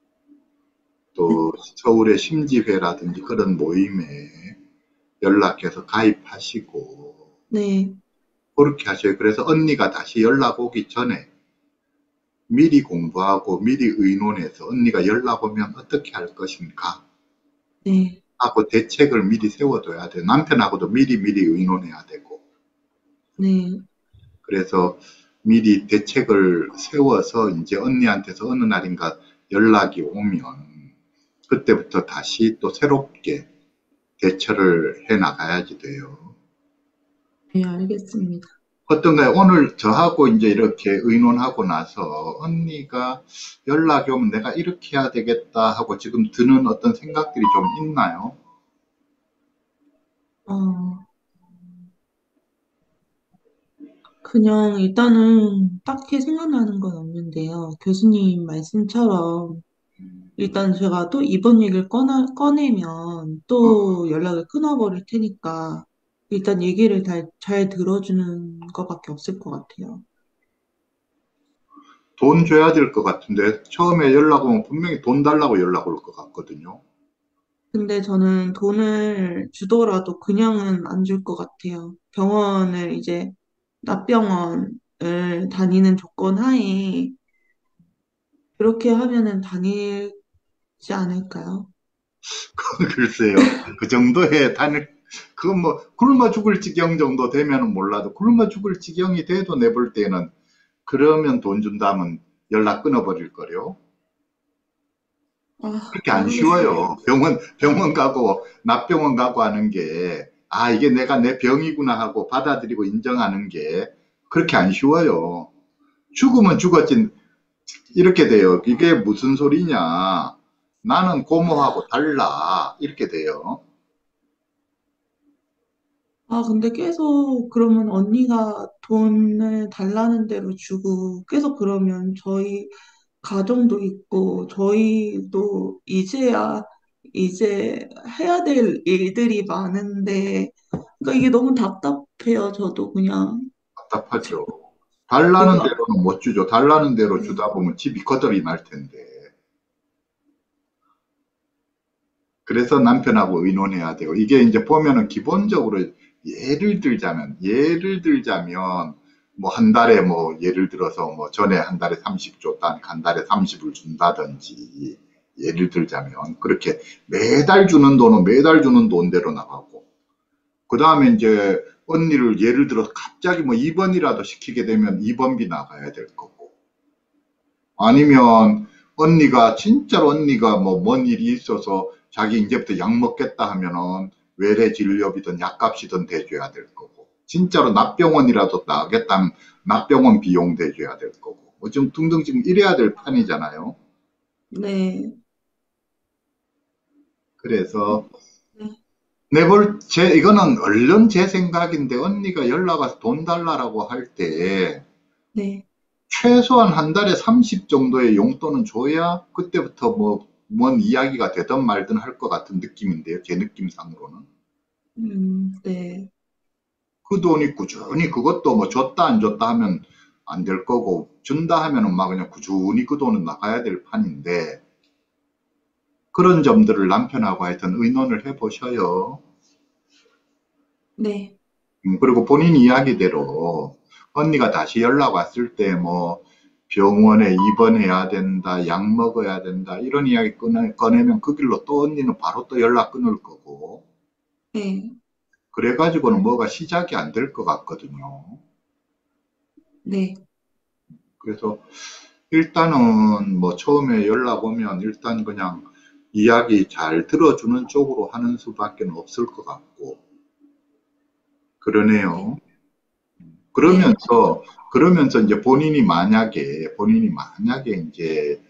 [SPEAKER 1] 또 서울의 심지회라든지 그런 모임에 연락해서 가입하시고
[SPEAKER 2] 네,
[SPEAKER 1] 그렇게 하셔요. 그래서 언니가 다시 연락 오기 전에 미리 공부하고 미리 의논해서 언니가 연락 오면 어떻게 할 것인가
[SPEAKER 2] 네,
[SPEAKER 1] 하고 대책을 미리 세워둬야 돼. 남편하고도 미리 미리 의논해야 되고.
[SPEAKER 2] 네.
[SPEAKER 1] 그래서 미리 대책을 세워서 이제 언니한테서 어느 날인가 연락이 오면 그때부터 다시 또 새롭게 대처를 해 나가야지 돼요.
[SPEAKER 2] 네, 알겠습니다.
[SPEAKER 1] 어떤가요? 오늘 저하고 이제 이렇게 의논하고 나서 언니가 연락이 오면 내가 이렇게 해야 되겠다 하고 지금 드는 어떤 생각들이 좀 있나요?
[SPEAKER 2] 어, 그냥 일단은 딱히 생각나는 건 없는데요. 교수님 말씀처럼 일단 제가 또 이번 얘기를 꺼나, 꺼내면
[SPEAKER 1] 어,
[SPEAKER 2] 또 연락을 끊어버릴 테니까 일단 얘기를 잘, 잘 들어주는 것밖에 없을 것 같아요.
[SPEAKER 1] 돈 줘야 될 것 같은데 처음에 연락 오면 분명히 돈 달라고 연락 올 것 같거든요.
[SPEAKER 2] 근데 저는 돈을 주더라도 그냥은 안 줄 것 같아요. 병원을 이제 납병원을 다니는 조건 하에 그렇게 하면은 다니지 않을까요?
[SPEAKER 1] 글쎄요. 그 정도에 다닐, 그건 뭐 굶어 죽을 지경 정도 되면은 몰라도 굶어 죽을 지경이 돼도 내볼 때는 그러면 돈 준다면 연락 끊어버릴 거요.
[SPEAKER 2] 아,
[SPEAKER 1] 그렇게 안
[SPEAKER 2] 모르겠어요.
[SPEAKER 1] 쉬워요. 병원, 병원 가고, 납병원 가고 하는 게, 아, 이게 내가 내 병이구나 하고 받아들이고 인정하는 게 그렇게 안 쉬워요. 죽으면 죽었지, 이렇게 돼요. 이게 무슨 소리냐. 나는 고모하고 달라. 이렇게 돼요.
[SPEAKER 2] 아, 근데 계속 그러면 언니가 돈을 달라는 대로 주고 계속 그러면 저희 가정도 있고 저희도 이제야 이제 해야 될 일들이 많은데 그러니까 이게 너무 답답해요. 저도 그냥
[SPEAKER 1] 답답하죠. 달라는
[SPEAKER 2] 내가
[SPEAKER 1] 대로는 못 주죠. 달라는 대로
[SPEAKER 2] 네,
[SPEAKER 1] 주다 보면 집이 거덜이 날 텐데. 그래서 남편하고 의논해야 돼요. 이게 이제 보면은 기본적으로 예를 들자면, 예를 들자면, 뭐 한 달에 뭐 예를 들어서 뭐 전에 한 달에 삼십 줬다니까 한 달에 삼십을 준다든지, 예를 들자면, 그렇게 매달 주는 돈은 매달 주는 돈대로 나가고, 그 다음에 이제 언니를 예를 들어서 갑자기 뭐 입원이라도 시키게 되면 입원비 나가야 될 거고, 아니면 언니가 진짜로 언니가 뭐 뭔 일이 있어서 자기 이제부터 약 먹겠다 하면은 외래 진료비든 약값이든 대줘야 될 거고, 진짜로 납병원이라도 나겠다면 납병원 비용 대줘야 될 거고, 뭐 좀 등등 지금 이래야 될 판이잖아요.
[SPEAKER 2] 네,
[SPEAKER 1] 그래서
[SPEAKER 2] 네,
[SPEAKER 1] 내볼 제 이거는 얼른 제 생각인데, 언니가 연락 와서 돈 달라라고 할 때
[SPEAKER 2] 네,
[SPEAKER 1] 최소한 한 달에 삼십 정도의 용돈은 줘야 그때부터 뭐, 뭔 이야기가 되든 말든 할 것 같은 느낌인데요. 제 느낌상으로는.
[SPEAKER 2] 음, 네,
[SPEAKER 1] 그 돈이 꾸준히 그것도 뭐 줬다 안 줬다 하면 안 될 거고, 준다 하면은 막 그냥 꾸준히 그 돈은 나가야 될 판인데, 그런 점들을 남편하고 하여튼 의논을 해 보셔요.
[SPEAKER 2] 네,
[SPEAKER 1] 음, 그리고 본인 이야기대로 언니가 다시 연락 왔을 때 뭐 병원에 입원해야 된다, 약 먹어야 된다, 이런 이야기 꺼내, 꺼내면 그 길로 또 언니는 바로 또 연락 끊을 거고,
[SPEAKER 2] 네,
[SPEAKER 1] 그래가지고는 뭐가 시작이 안 될 것 같거든요.
[SPEAKER 2] 네,
[SPEAKER 1] 그래서 일단은 뭐 처음에 연락 오면 일단 그냥 이야기 잘 들어주는 쪽으로 하는 수밖에 없을 것 같고,
[SPEAKER 2] 네,
[SPEAKER 1] 그러네요.
[SPEAKER 2] 네,
[SPEAKER 1] 그러면서, 그러면서 이제 본인이 만약에, 본인이 만약에 이제,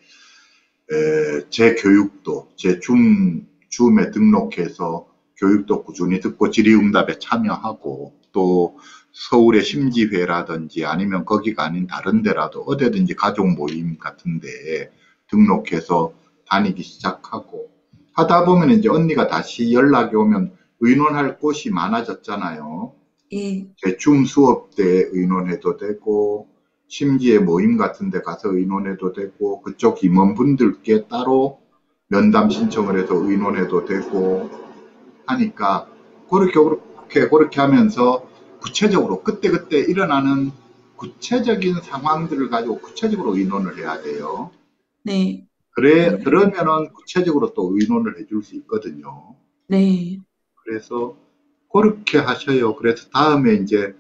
[SPEAKER 1] 에, 제 교육도, 제 줌, 줌에 등록해서 교육도 꾸준히 듣고 질의응답에 참여하고, 또 서울의 심지회라든지 아니면 거기가 아닌 다른 데라도 어디든지 가족 모임 같은데 등록해서 다니기 시작하고, 하다 보면 이제 언니가 다시 연락이 오면 의논할 곳이 많아졌잖아요.
[SPEAKER 2] 예,
[SPEAKER 1] 줌 수업 때 의논해도 되고, 심지어 모임 같은 데 가서 의논해도 되고, 그쪽 임원분들께 따로 면담 신청을 해서 의논해도 되고 하니까, 그렇게, 그렇게, 그렇게 하면서 구체적으로 그때그때 일어나는 구체적인 상황들을 가지고 구체적으로 의논을 해야 돼요.
[SPEAKER 2] 네,
[SPEAKER 1] 그래,
[SPEAKER 2] 네,
[SPEAKER 1] 그러면은 구체적으로 또 의논을 해줄 수 있거든요.
[SPEAKER 2] 네,
[SPEAKER 1] 그래서 그렇게 하셔요. 그래서 다음에 이제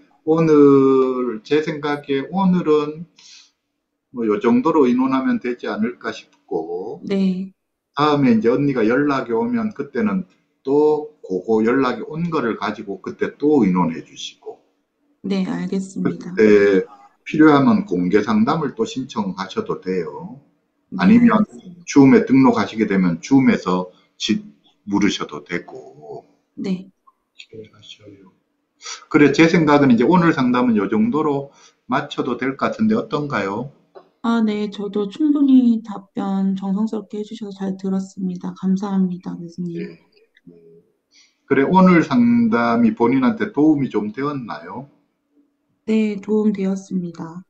[SPEAKER 1] 오늘 제 생각에 오늘은 뭐 요 정도로 의논하면 되지 않을까 싶고,
[SPEAKER 2] 네,
[SPEAKER 1] 다음에 이제 언니가 연락이 오면 그때는 또 그거 연락이 온 거를 가지고 그때 또 의논해 주시고,
[SPEAKER 2] 네, 알겠습니다.
[SPEAKER 1] 그때 필요하면 공개 상담을 또 신청하셔도 돼요.
[SPEAKER 2] 네,
[SPEAKER 1] 아니면
[SPEAKER 2] 알겠습니다.
[SPEAKER 1] 줌에 등록하시게 되면 줌에서 집 물으셔도 되고,
[SPEAKER 2] 네.
[SPEAKER 1] 이렇게 하셔요. 그래, 제 생각은 이제 오늘 상담은 이 정도로 마쳐도 될 것 같은데 어떤가요?
[SPEAKER 2] 아, 네, 저도 충분히 답변 정성스럽게 해주셔서 잘 들었습니다. 감사합니다, 교수님.
[SPEAKER 1] 예. 그래, 오늘 상담이 본인한테 도움이 좀 되었나요?
[SPEAKER 2] 네, 도움 되었습니다.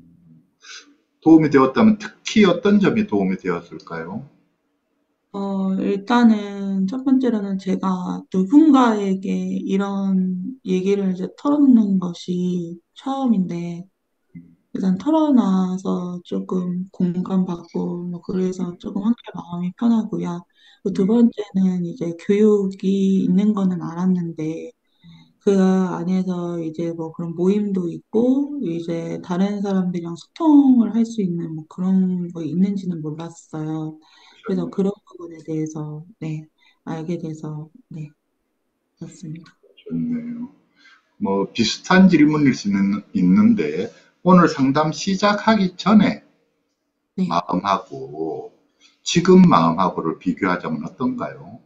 [SPEAKER 1] 도움이 되었다면 특히 어떤 점이 도움이 되었을까요?
[SPEAKER 2] 어, 일단은 첫 번째로는 제가 누군가에게 이런 얘기를 이제 털어놓는 것이 처음인데, 일단 털어놔서 조금 공감받고, 뭐 그래서 조금 한결 마음이 편하고요. 그두
[SPEAKER 1] 음,
[SPEAKER 2] 번째는 이제 교육이 있는 거는 알았는데, 그 안에서 이제 뭐 그런 모임도 있고, 이제 다른 사람들이랑 소통을 할 수 있는 뭐 그런 거 있는지는 몰랐어요. 그래서 그런 부분에 대해서, 네, 알게 돼서, 네, 그렇습니다.
[SPEAKER 1] 좋네요. 뭐 비슷한 질문일 수는 있는데 오늘 상담 시작하기 전에
[SPEAKER 2] 네.
[SPEAKER 1] 마음하고 지금 마음하고를 비교하자면 어떤가요?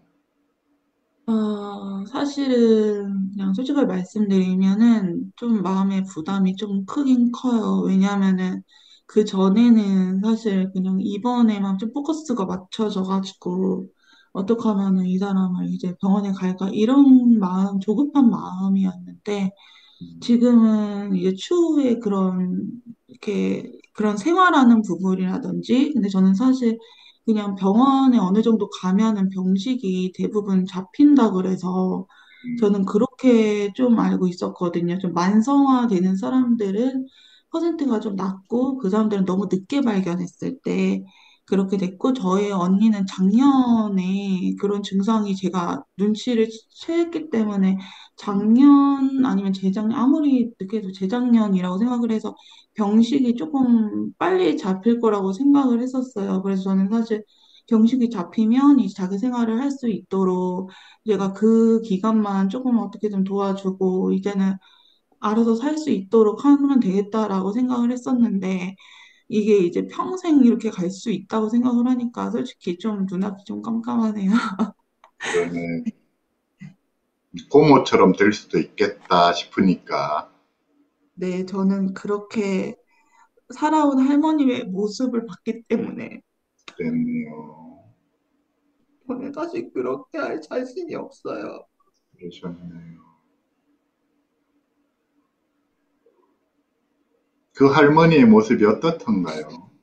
[SPEAKER 2] 어, 사실은 그냥 솔직하게 말씀드리면은 좀 마음의 부담이 좀 크긴 커요. 왜냐하면은 그 전에는 사실 그냥 이번에만 좀 포커스가 맞춰져가지고 어떻게 하면은 이 사람을 이제 병원에 갈까 이런 마음, 조급한 마음이었는데
[SPEAKER 1] 음,
[SPEAKER 2] 지금은 이제 추후에 그런, 이렇게, 그런 생활하는 부분이라든지, 근데 저는 사실 그냥 병원에 어느 정도 가면은 병식이 대부분 잡힌다 그래서
[SPEAKER 1] 음,
[SPEAKER 2] 저는 그렇게 좀 알고 있었거든요. 좀 만성화되는 사람들은 퍼센트가 좀 낮고 그 사람들은 너무 늦게 발견했을 때 그렇게 됐고 저희 언니는 작년에 그런 증상이 제가 눈치를 채했기 때문에 작년 아니면 재작년, 아무리 늦게도 재작년이라고 생각을 해서 병식이 조금 빨리 잡힐 거라고 생각을 했었어요. 그래서 저는 사실 병식이 잡히면 이제 자기 생활을 할 수 있도록 제가 그 기간만 조금 어떻게든 도와주고 이제는 알아서 살 수 있도록 하면 되겠다라고 생각을 했었는데 이게 이제 평생 이렇게 갈 수 있다고 생각을 하니까 솔직히 좀 눈앞이 좀 깜깜하네요.
[SPEAKER 1] 그러네. 고모처럼 될 수도 있겠다 싶으니까
[SPEAKER 2] 네, 저는 그렇게 살아온 할머니의 모습을 봤기 때문에
[SPEAKER 1] 그랬네요.
[SPEAKER 2] 저는 사실 그렇게 할 자신이 없어요.
[SPEAKER 1] 그러셨네요. 그 할머니의 모습이 어떻던가요?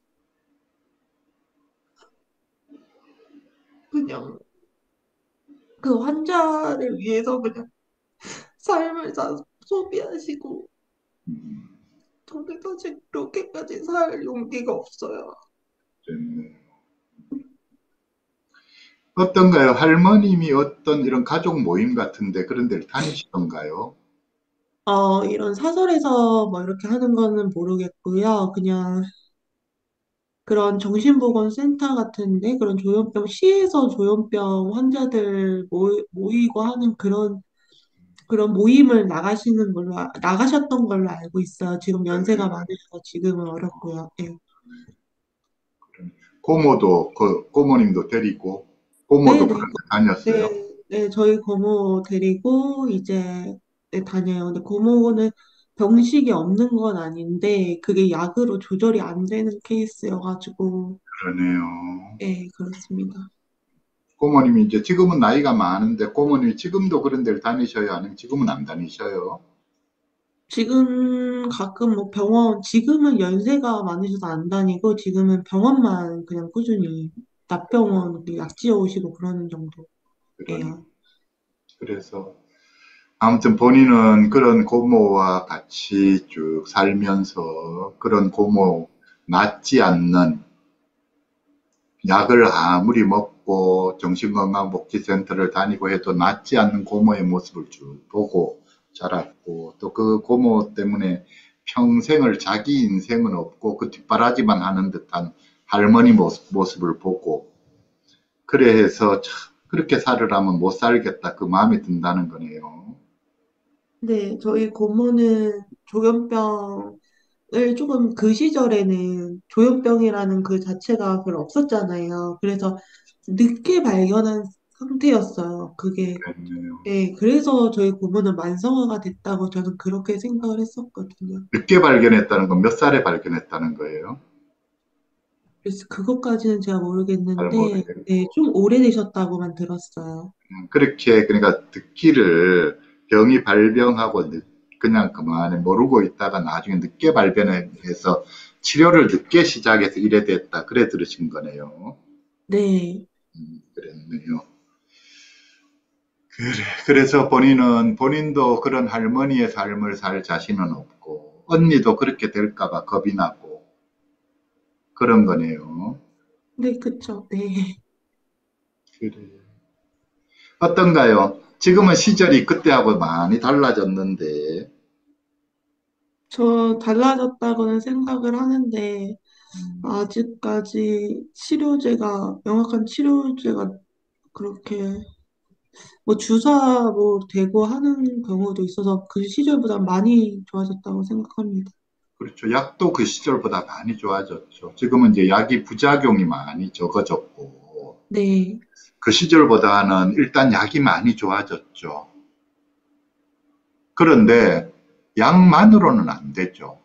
[SPEAKER 2] 그냥 그 환자를 위해서 그냥 삶을 다 소비하시고
[SPEAKER 1] 음,
[SPEAKER 2] 저는 사실 그렇게까지 살 용기가 없어요.
[SPEAKER 1] 그랬네요. 어떤가요? 할머님이 어떤 이런 가족 모임 같은데 그런 데를 다니시던가요?
[SPEAKER 2] 어, 이런 사설에서 뭐 이렇게 하는 거는 모르겠고요. 그냥 그런 정신보건센터 같은데 그런 조현병, 시에서 조현병 환자들 모이, 모이고 하는 그런 그런 모임을 나가시는 걸로, 아- 나가셨던 걸로 알고 있어요. 지금 연세가 많으셔서 지금은 어렵고요. 예.
[SPEAKER 1] 고모도, 그, 고모님도 데리고, 고모도
[SPEAKER 2] 네네.
[SPEAKER 1] 그런 데 다녔어요.
[SPEAKER 2] 네, 네, 저희 고모 데리고 이제 네, 다녀요. 근데 고모는 병식이 없는 건 아닌데 그게 약으로 조절이 안 되는 케이스여가지고,
[SPEAKER 1] 그러네요.
[SPEAKER 2] 예, 그렇습니다.
[SPEAKER 1] 고모님이 이제 지금은 나이가 많은데 고모님이 지금도 그런 데를 다니셔요? 아니면 지금은 안 다니셔요?
[SPEAKER 2] 지금 가끔 뭐 병원, 지금은 연세가 많으셔서 안 다니고 지금은 병원만 그냥 꾸준히 낮병원 그 약지어 오시고 그러는
[SPEAKER 1] 그러네.
[SPEAKER 2] 정도예요.
[SPEAKER 1] 그래서 아무튼 본인은 그런 고모와 같이 쭉 살면서 그런 고모 낫지 않는 약을 아무리 먹고 정신건강복지센터를 다니고 해도 낫지 않는 고모의 모습을 쭉 보고 자랐고 또 그 고모 때문에 평생을 자기 인생은 없고 그 뒷바라지만 하는 듯한 할머니 모습, 모습을 보고 그래 해서 참 그렇게 살으라면 못 살겠다 그 마음이 든다는 거네요.
[SPEAKER 2] 네, 저희 고모는 조현병을 조금 그 시절에는 조현병이라는 그 자체가 별로 없었잖아요. 그래서 늦게 발견한 상태였어요. 그게,
[SPEAKER 1] 그랬네요.
[SPEAKER 2] 예, 그래서 저희 고모는 만성화가 됐다고 저는 그렇게 생각을 했었거든요.
[SPEAKER 1] 늦게 발견했다는 건 몇 살에 발견했다는 거예요?
[SPEAKER 2] 그래서 그것까지는 제가
[SPEAKER 1] 잘
[SPEAKER 2] 모르겠는데, 네,
[SPEAKER 1] 모르겠고.
[SPEAKER 2] 좀 오래되셨다고만 들었어요.
[SPEAKER 1] 음, 그렇게 그러니까 듣기를 병이 발병하고 늦- 그냥 그만에 모르고 있다가 나중에 늦게 발견해서 치료를 늦게 시작해서 이래 됐다. 그래 들으신 거네요.
[SPEAKER 2] 네.
[SPEAKER 1] 음, 그랬네요. 그래, 그래서 본인은 본인도 그런 할머니의 삶을 살 자신은 없고 언니도 그렇게 될까 봐 겁이 나고 그런 거네요.
[SPEAKER 2] 네, 그쵸. 네.
[SPEAKER 1] 그래. 어떤가요? 지금은 시절이 그때하고 많이 달라졌는데,
[SPEAKER 3] 저 달라졌다고는 생각을 하는데,
[SPEAKER 1] 음,
[SPEAKER 3] 아직까지 치료제가, 명확한 치료제가 그렇게, 뭐 주사 뭐 대고 하는 경우도 있어서 그 시절보다 많이 좋아졌다고 생각합니다.
[SPEAKER 1] 그렇죠. 약도 그 시절보다 많이 좋아졌죠. 지금은 이제 약이 부작용이 많이 적어졌고,
[SPEAKER 3] 네,
[SPEAKER 1] 그 시절보다는 일단 약이 많이 좋아졌죠. 그런데 약만으로는 안 되죠.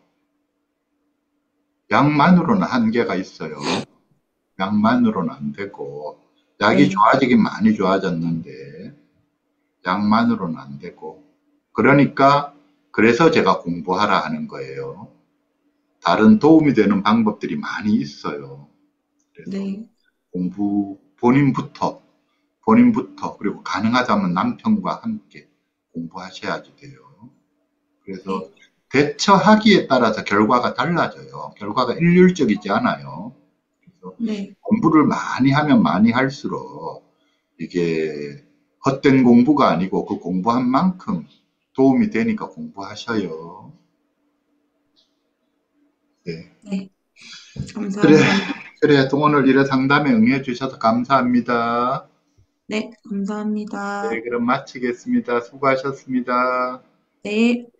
[SPEAKER 1] 약만으로는 한계가 있어요. 약만으로는 안 되고, 약이
[SPEAKER 3] 네,
[SPEAKER 1] 좋아지긴 많이 좋아졌는데, 약만으로는 안 되고. 그러니까, 그래서 제가 공부하라 하는 거예요. 다른 도움이 되는 방법들이 많이 있어요. 그래서
[SPEAKER 3] 네,
[SPEAKER 1] 공부, 본인부터, 본인부터, 그리고 가능하다면 남편과 함께 공부하셔야지 돼요. 그래서
[SPEAKER 3] 네,
[SPEAKER 1] 대처하기에 따라서 결과가 달라져요. 결과가 일률적이지 않아요. 그래서
[SPEAKER 3] 네,
[SPEAKER 1] 공부를 많이 하면 많이 할수록 이게 헛된 공부가 아니고 그 공부한 만큼 도움이 되니까 공부하셔요. 네.
[SPEAKER 3] 네.
[SPEAKER 1] 그래,
[SPEAKER 3] 감사합니다.
[SPEAKER 1] 그래. 또 오늘 이래 상담에 응해 주셔서 감사합니다.
[SPEAKER 3] 네, 감사합니다.
[SPEAKER 1] 네, 그럼 마치겠습니다. 수고하셨습니다.
[SPEAKER 3] 네.